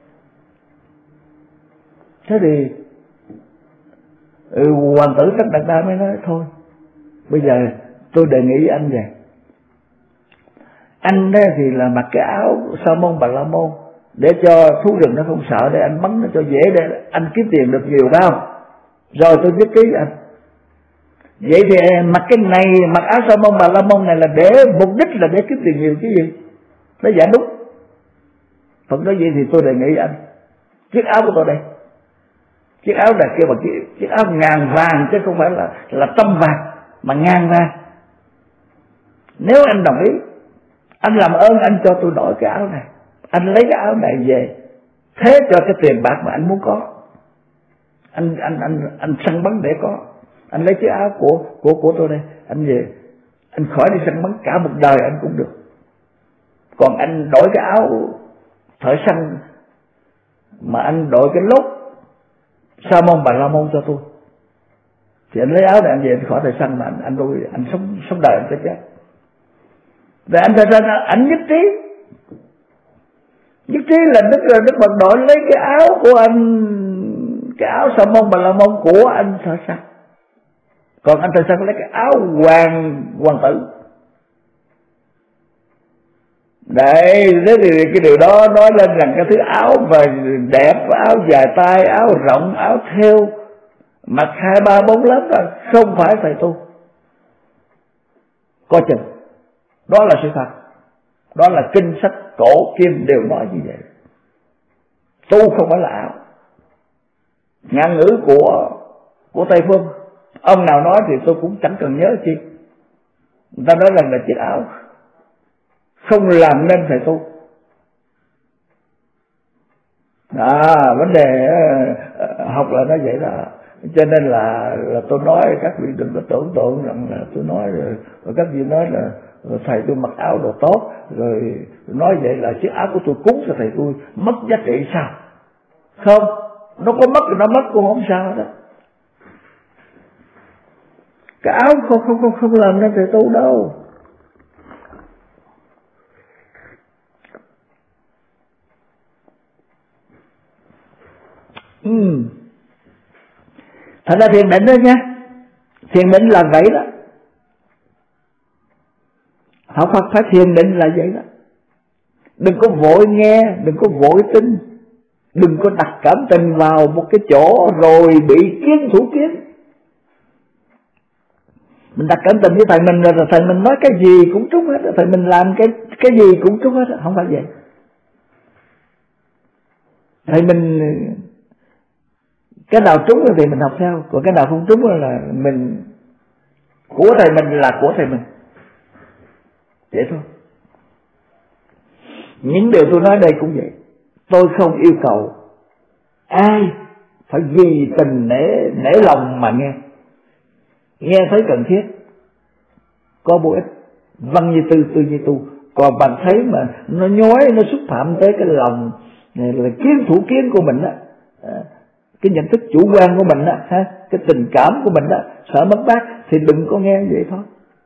Thế thì hoàng tử Tất Đạt Đa mới nói thôi, bây giờ tôi đề nghị anh vậy. Anh đó thì là mặc cái áo Sa môn Bà La môn để cho thú rừng nó không sợ, để anh bắn nó cho dễ, để anh kiếm tiền được nhiều phải không? Rồi tôi viết ký anh. Vậy thì mặc cái này, mặc áo Sa môn Bà La môn này là để mục đích là để kiếm tiền nhiều chứ gì? Nó giả đúng. Phật nói vậy thì tôi đề nghị anh, chiếc áo của tôi đây, chiếc áo này kêu bằng chiếc áo ngàn vàng chứ không phải là trăm vàng, mà ngàn vàng. Nếu anh đồng ý, anh làm ơn anh cho tôi đổi cái áo này, anh lấy cái áo này về thế cho cái tiền bạc mà anh muốn có. Anh săn bắn để có. Anh lấy chiếc áo của tôi đây, anh về, anh khỏi đi săn bắn cả một đời anh cũng được. Còn anh đổi cái áo thợ săn mà anh đội cái lốt Sa môn Bà La môn cho tôi, thì anh lấy áo này anh về, anh khỏi thợ săn mà anh sống đời anh sẽ chết. Và anh thợ săn anh nhất trí là Đức Phật đội lấy cái áo của anh, cái áo Sa môn Bà La môn của anh thợ săn, còn anh thợ săn lấy cái áo hoàng tử. Đấy, thế thì cái điều đó nói lên rằng cái thứ áo mà đẹp, áo dài tay, áo rộng, áo thêu, mặc 2, 3, 4 lớp là không phải thầy tu. Coi chừng, đó là sự thật, đó là kinh sách cổ kim đều nói như vậy. Tu không phải là áo. Ngạn ngữ của Tây Phương, ông nào nói thì tôi cũng chẳng cần nhớ chi. Người ta nói rằng là chiếc áo không làm nên thầy tu. Vấn đề học là nó vậy đó. Cho nên là tôi nói các vị đừng có tưởng tượng rằng là tôi nói rồi các vị nói là thầy tôi mặc áo đồ tốt, rồi nói vậy là chiếc áo của tôi cúng cho thầy tôi mất giá trị sao? Không, nó có mất thì nó mất cũng không sao đó. Cái áo không làm nên thầy tu đâu. Thật ra thiền định đó nha, thiền định là vậy đó. Học Phật phải thiền định là vậy đó. Đừng có vội nghe, đừng có vội tin, đừng có đặt cảm tình vào một cái chỗ rồi bị kiến thủ kiến. Mình đặt cảm tình với thầy mình rồi thầy mình nói cái gì cũng trúng hết, thầy mình làm cái gì cũng trúng hết, không phải vậy. Thầy mình cái nào trúng thì mình học theo, còn cái nào không trúng là mình của thầy mình là của thầy mình, vậy thôi. Những điều tôi nói đây cũng vậy. Tôi không yêu cầu ai phải vì tình nể lòng mà nghe thấy cần thiết có bổ ích, văn như tư như tu. Còn bạn thấy mà nó nhói, nó xúc phạm tới cái lòng là kiến thủ kiến của mình đó, cái nhận thức chủ quan của mình đó, cái tình cảm của mình đó, sợ mất mát thì đừng có nghe vậy thôi.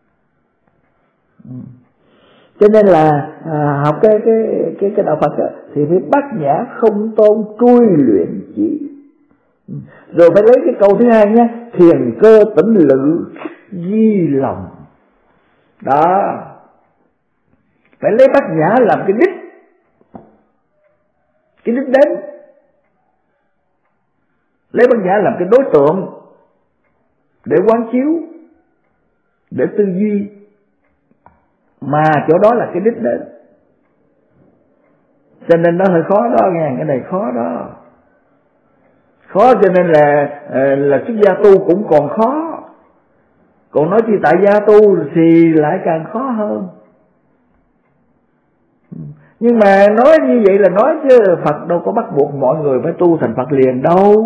Cho nên là học cái đạo Phật đó, thì phải bát nhã không tôn trui luyện chỉ. Rồi phải lấy cái câu thứ hai nhé, thiền cơ tĩnh lự di lòng. Đó, phải lấy bát nhã làm cái đích đến, lấy bát nhã làm cái đối tượng để quán chiếu, để tư duy, mà chỗ đó là cái đích đến. Cho nên nó hơi khó đó nghe, cái này khó đó, khó. Cho nên là xuất gia tu cũng còn khó, còn nói chi tại gia tu thì lại càng khó hơn. Nhưng mà nói như vậy là nói chứ Phật đâu có bắt buộc mọi người phải tu thành Phật liền đâu.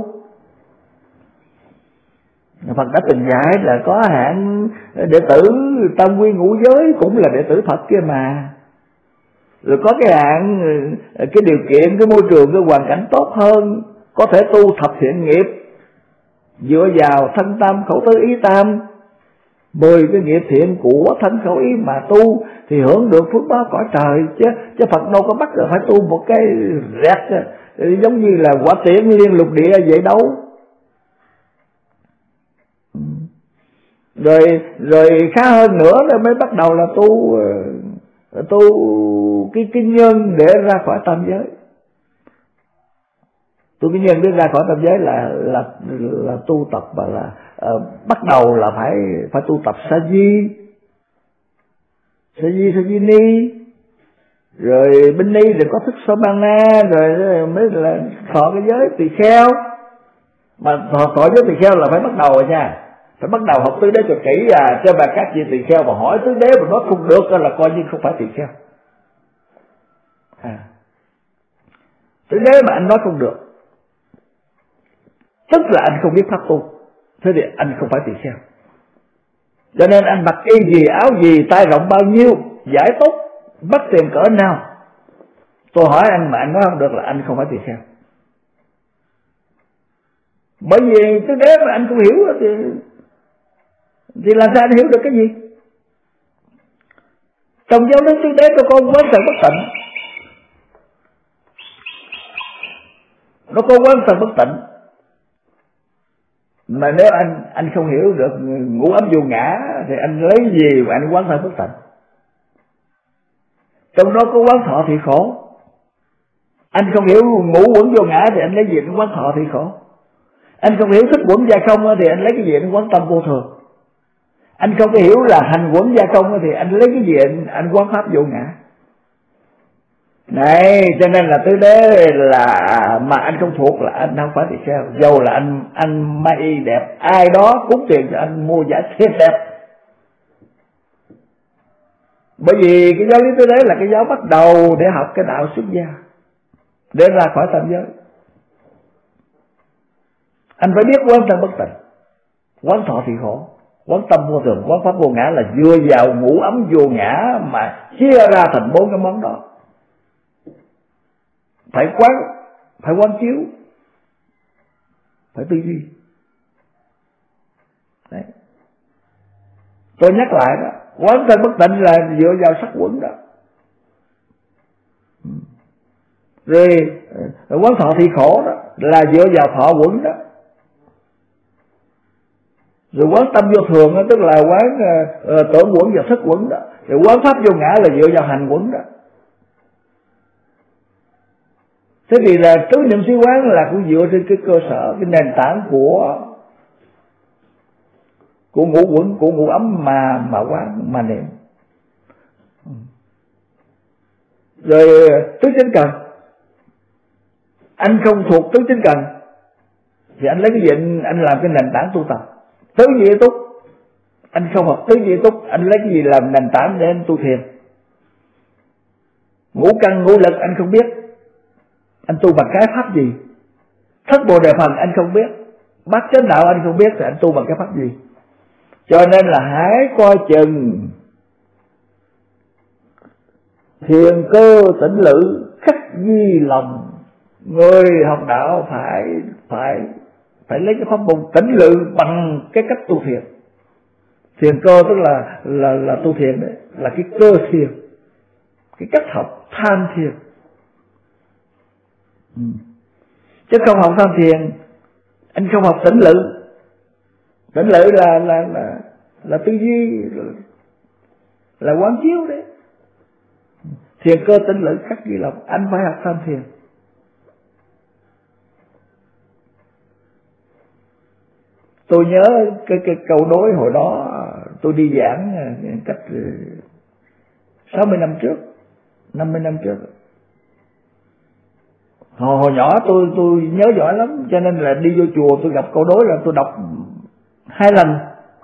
Phật đã từng dạy là có hạng đệ tử tam quy ngũ giới cũng là đệ tử Phật kia mà. Rồi có cái hạng cái điều kiện, cái môi trường, cái hoàn cảnh tốt hơn, có thể tu thập thiện nghiệp dựa vào thân tam khẩu tứ ý tam, 10 cái nghiệp thiện của thân khẩu ý mà tu thì hưởng được phước báo cõi trời. Chứ Phật đâu có bắt là phải tu một cái rẹt giống như là quả tiễn liên lục địa vậy đâu. Rồi khá hơn nữa rồi mới bắt đầu là tu cái nhân để ra khỏi tam giới. Tu cái nhân để ra khỏi tam giới là tu tập, và là bắt đầu là phải tu tập sa di ni, rồi binh ni, rồi có thức sơ ban na, rồi mới là thọ cái giới tỳ kheo. Mà thọ giới tỳ kheo là phải bắt đầu rồi nha, phải bắt đầu học tứ đế cho kỹ cho bà các vị tỳ kheo mà hỏi tứ đế mà nói không được là coi như không phải tỳ kheo. Tứ đế mà anh nói không được tức là anh không biết pháp tu, thế thì anh không phải tỳ kheo. Cho nên anh mặc y gì, áo gì, tay rộng bao nhiêu, giải tốt, bắt tiền cỡ nào, tôi hỏi anh mà anh nói không được là anh không phải tỳ kheo. Bởi vì tứ đế mà anh không hiểu thì làm sao anh hiểu được cái gì? Trong giáo lý tứ đế có quán thần bất tịnh, nó có quán thần bất tịnh. Mà nếu anh không hiểu được ngũ ấm vô ngã thì anh lấy gì mà anh quán thần bất tịnh? Trong đó có quán thọ thì khổ. Anh không hiểu ngũ uẩn vô ngã thì anh lấy gì anh quán thọ thì khổ. Anh không hiểu thức uẩn gia không thì anh lấy cái gì anh quán tâm vô thường. Anh không có hiểu là hành uẩn gia không thì anh lấy cái gì anh quán pháp vô ngã. Này, cho nên là tứ đế là mà anh không thuộc là anh không phải tỳ kheo. Dầu là anh may đẹp, ai đó cúng tiền cho anh mua giả thiết đẹp. Bởi vì cái giáo lý tứ đế là cái giáo bắt đầu để học cái đạo xuất gia, để ra khỏi tam giới. Anh phải biết quán thân bất tịnh, quán thọ thì khổ, quán tâm vô thường, quán pháp vô ngã, là dựa vào ngũ ấm vô ngã mà chia ra thành 4 cái món đó. Phải quán chiếu, phải tư duy. Đấy. Tôi nhắc lại đó, quán thân bất tịnh là dựa vào sắc quẩn đó. Rồi quán thọ thì khổ đó là dựa vào thọ quẩn đó. Rồi quán tâm vô thường đó, tức là quán tưởng quẩn và thức quẩn đó. Rồi quán pháp vô ngã là dựa vào hành quẩn đó. Thế thì là tứ niệm xứ quán là cũng dựa trên cái cơ sở, cái nền tảng của ngũ quẩn, của ngũ ấm mà quán, mà niệm. Rồi tứ chánh cần, anh không thuộc tứ chánh cần thì anh lấy cái gì anh làm cái nền tảng tu tập? Tứ diệu túc, anh không học tứ diệu túc, anh lấy cái gì làm nền tảng để anh tu thiền? Ngũ căn ngũ lực anh không biết, anh tu bằng cái pháp gì? Thất bồ đề phần anh không biết, bát chánh đạo anh không biết, thì anh tu bằng cái pháp gì? Cho nên là hãy coi chừng thiền cơ tĩnh lự khắc ghi lòng. Người học đạo phải lấy cái pháp môn tĩnh lự bằng cái cách tu thiền. Thiền cơ tức là tu thiền đấy, là cái cơ thiền, cái cách học tham thiền. Chứ không học tham thiền, anh không học tĩnh lự. Tĩnh lự là tư duy, là quán chiếu đấy. Thiền cơ tĩnh lự khắc ghi lòng, anh phải học tham thiền. Tôi nhớ cái câu đối hồi đó tôi đi giảng cách 60 năm trước, 50 năm trước. Hồi nhỏ tôi nhớ giỏi lắm, cho nên là đi vô chùa tôi gặp câu đối là tôi đọc 2 lần.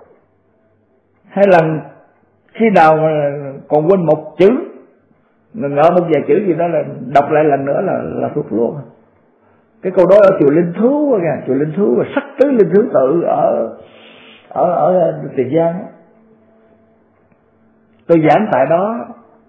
2 lần, khi nào mà còn quên một chữ, ngỡ một vài chữ gì đó là đọc lại lần nữa là thuộc luôn. Cái câu đó ở chùa Linh Thú kìa, chùa Linh Thú và sắc tứ Linh Thứ Tự ở Tiền Giang. Tôi giảng tại đó,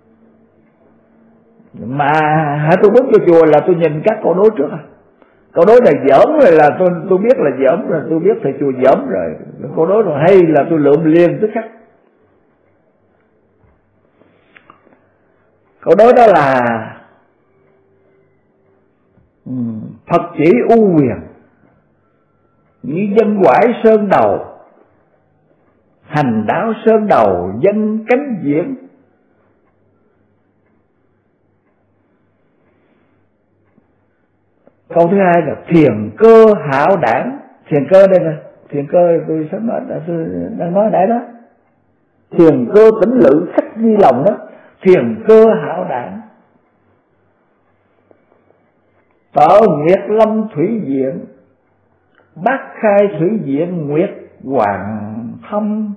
mà tôi bước vô chùa là tôi nhìn các câu đối trước. Câu đối này giỡn rồi là tôi biết là giỡn rồi, tôi biết thầy chùa giỡn rồi. Câu đối rồi hay là tôi lượm liền tức khắc. Câu đối đó là Phật chỉ u huyền, nghĩ dân quải sơn đầu, hành đạo sơn đầu dân cánh diễn. Câu thứ hai là thiền cơ hảo đảng. Thiền cơ đây nè, thiền cơ tôi sắp nói là tôi đang nói nãy đó. Thiền cơ tĩnh lự khắc ghi lòng đó, thiền cơ hảo đảng. Tở Nguyệt Lâm Thủy Diện, Bát Khai Thủy Diện Nguyệt Hoàng Thâm.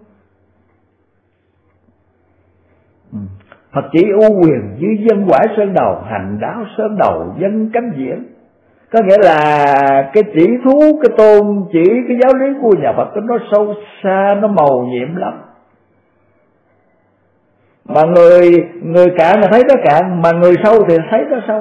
Phật chỉ u quyền dưới dân quải sơn đầu, hành đạo sơn đầu dân cánh diễn. Có nghĩa là cái chỉ thú, cái tôn chỉ, cái giáo lý của nhà Phật nó sâu xa, nó màu nhiệm lắm. Mà người cạn là thấy nó cạn, mà người sâu thì thấy nó sâu.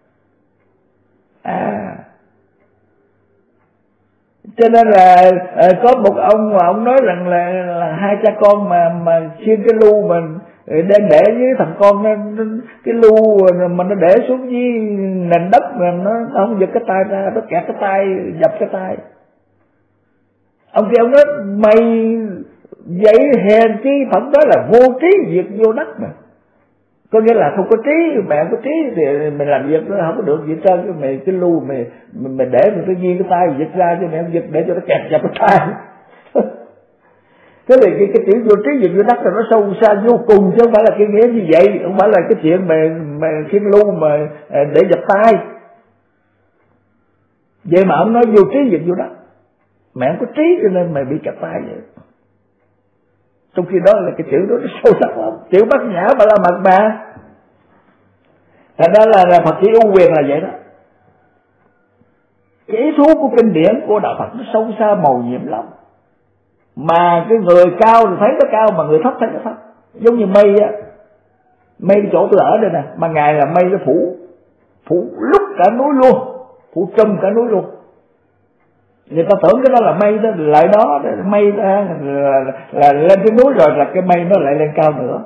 Cho nên là có một ông mà ông nói rằng là 2 cha con mà xiên cái lu mà đem để với thằng con nó, cái lu mà nó để xuống dưới nền đất mà nó không giật cái tay ra, nó kẹt cái tay, dập cái tay. Ông kia ông nói mày vậy hèn chi phẩm đó là vô trí việc vô đất mà. Có nghĩa là không có trí, mẹ không có trí thì mình làm việc nó không có được gì hết trơn. Cái lu mày để mình tự nhiên cái tay giật ra, chứ mẹ không giật để cho nó kẹt vào cái tay. Thế thì cái chữ vô trí việc vô đất là nó sâu xa vô cùng, chứ không phải là cái nghĩa như vậy. Không phải là cái chuyện mà khiên lu mà để dập tay. Vậy mà ông nói vô trí việc vô đất, mẹ không có trí cho nên mày bị kẹt tay vậy. Trong khi đó là cái chữ đó nó sâu sắc lắm, chữ Bát Nhã Ba La Mật mà. Thành ra là Phật chỉ ưu quyền là vậy đó. Cái thú của kinh điển của đạo Phật nó sâu xa màu nhiệm lắm. Mà cái người cao thì thấy nó cao, mà người thấp thấy nó thấp. Giống như mây á, mây chỗ tôi ở đây nè, mà ngày là mây nó phủ lúc cả núi luôn, phủ trùm cả núi luôn. Người ta tưởng cái đó là mây đó, lại đó mây đó là lên cái núi rồi là cái mây nó lại lên cao nữa.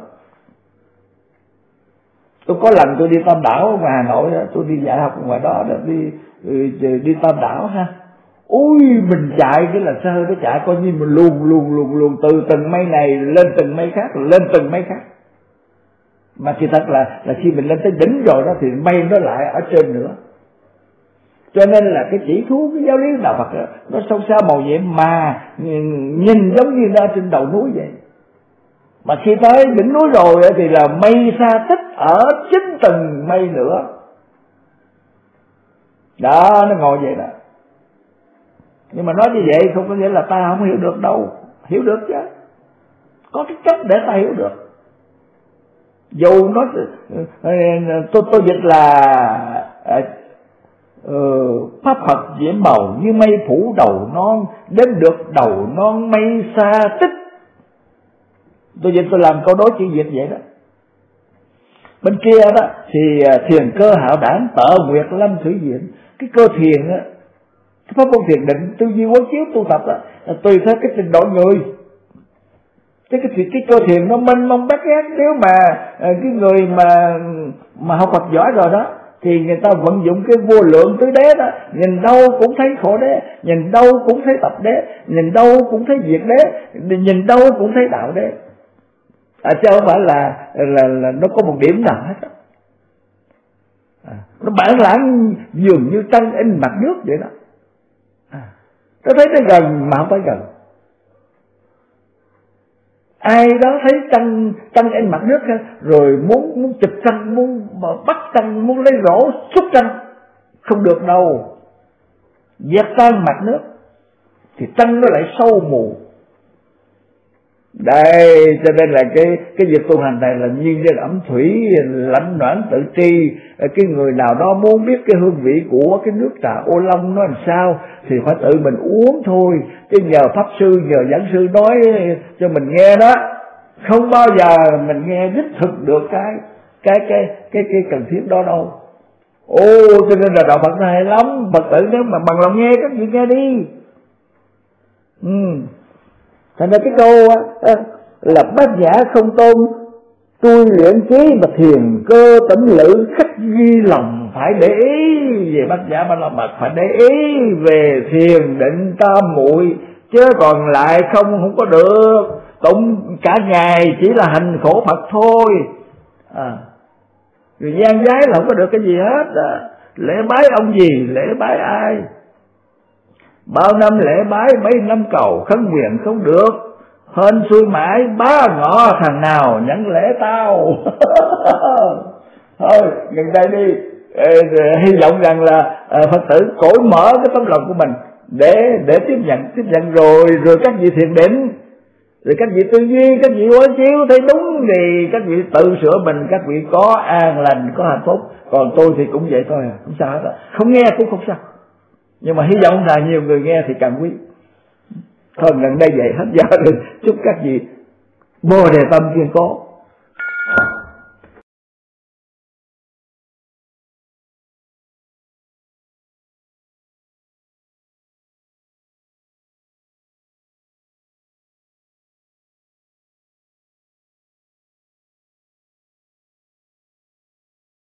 Tôi có lần tôi đi Tam Đảo ở ngoài Hà Nội, tôi đi dạy học ngoài đó, đi Tam Đảo ha. Ui, mình chạy cái là xe hơi nó chạy coi như mình luồn từ từng mây này lên từng mây khác, lên từng mây khác. Mà thì thật là khi mình lên tới đỉnh rồi đó thì mây nó lại ở trên nữa. Cho nên là cái chỉ thú cái giáo lý đạo Phật đó, nó sâu xa màu nhiệm mà nhìn giống như nó trên đầu núi vậy. Mà khi tới đỉnh núi rồi thì là mây xa tích ở chính từng mây nữa. Đó, nó ngồi vậy đó. Nhưng mà nói như vậy không có nghĩa là ta không hiểu được đâu. Hiểu được chứ. Có cái cách để ta hiểu được. Dù nó tôi dịch là pháp Phật diễm màu như mây phủ đầu non, đến được đầu non mây xa tích. Tôi dịch tôi làm câu đối chữ dịch vậy đó. Bên kia đó thì thiền cơ hạo đảng tợ nguyệt lâm thủy diện. Cái cơ thiền á, cái pháp môn thiền định tư duy quán chiếu tu tập đó là tùy theo cái trình độ người. Cái cơ thiền nó mênh mông bát ngát. Nếu mà cái người mà học Phật giỏi rồi đó thì người ta vận dụng cái vô lượng tứ đế đó, nhìn đâu cũng thấy khổ đế, nhìn đâu cũng thấy tập đế, nhìn đâu cũng thấy diệt đế, nhìn đâu cũng thấy đạo đế. Chứ không phải là nó có một điểm nào hết. Nó bản lãng dường như trăng in mặt nước vậy đó. Nó thấy nó gần mà không phải gần. Ai đó thấy trăng in mặt nước rồi muốn chụp trăng, muốn bắt trăng, muốn lấy rổ xúc trăng, không được đâu. Dẹp tan mặt nước thì trăng nó lại sâu mù. Đây, cho nên là cái việc tu hành này là nhiên trên ẩm thủy, lãnh noãn tự tri. Cái người nào đó muốn biết cái hương vị của cái nước trà ô long nó làm sao thì phải tự mình uống thôi. Chứ nhờ pháp sư, nhờ giảng sư nói cho mình nghe đó, không bao giờ mình nghe đích thực được cái cần thiết đó đâu. Cho nên là đạo Phật này hay lắm. Phật tử nếu mà bằng lòng nghe các vị nghe đi. Thành ra cái câu là bát nhã không tôn, tôi luyện trí mà thiền cơ tĩnh lự, khách ghi lòng phải để ý về bát nhã ba la mật, phải để ý về thiền định tam muội, chứ còn lại không có được. Tụng cả ngày chỉ là hành khổ Phật thôi. Người gian giái là không có được cái gì hết. Lễ bái ông gì, lễ bái ai? Bao năm lễ bái mấy năm cầu khấn nguyện không được, hên xuôi mãi bá ngọ thằng nào nhận lễ tao. Thôi gần đây đi. Hy vọng rằng là Phật tử cởi mở cái tấm lòng của mình để tiếp nhận rồi các vị thiền định, rồi các vị tư duy, các vị quán chiếu thấy đúng thì các vị tự sửa mình, các vị có an lành, có hạnh phúc. Còn tôi thì cũng vậy thôi, không sao hết. Không nghe cũng không sao, nhưng mà hy vọng là nhiều người nghe thì càng quý. Thôi gần đây vậy hết giờ rồi. Chúc các vị Bồ Đề tâm kiên cố.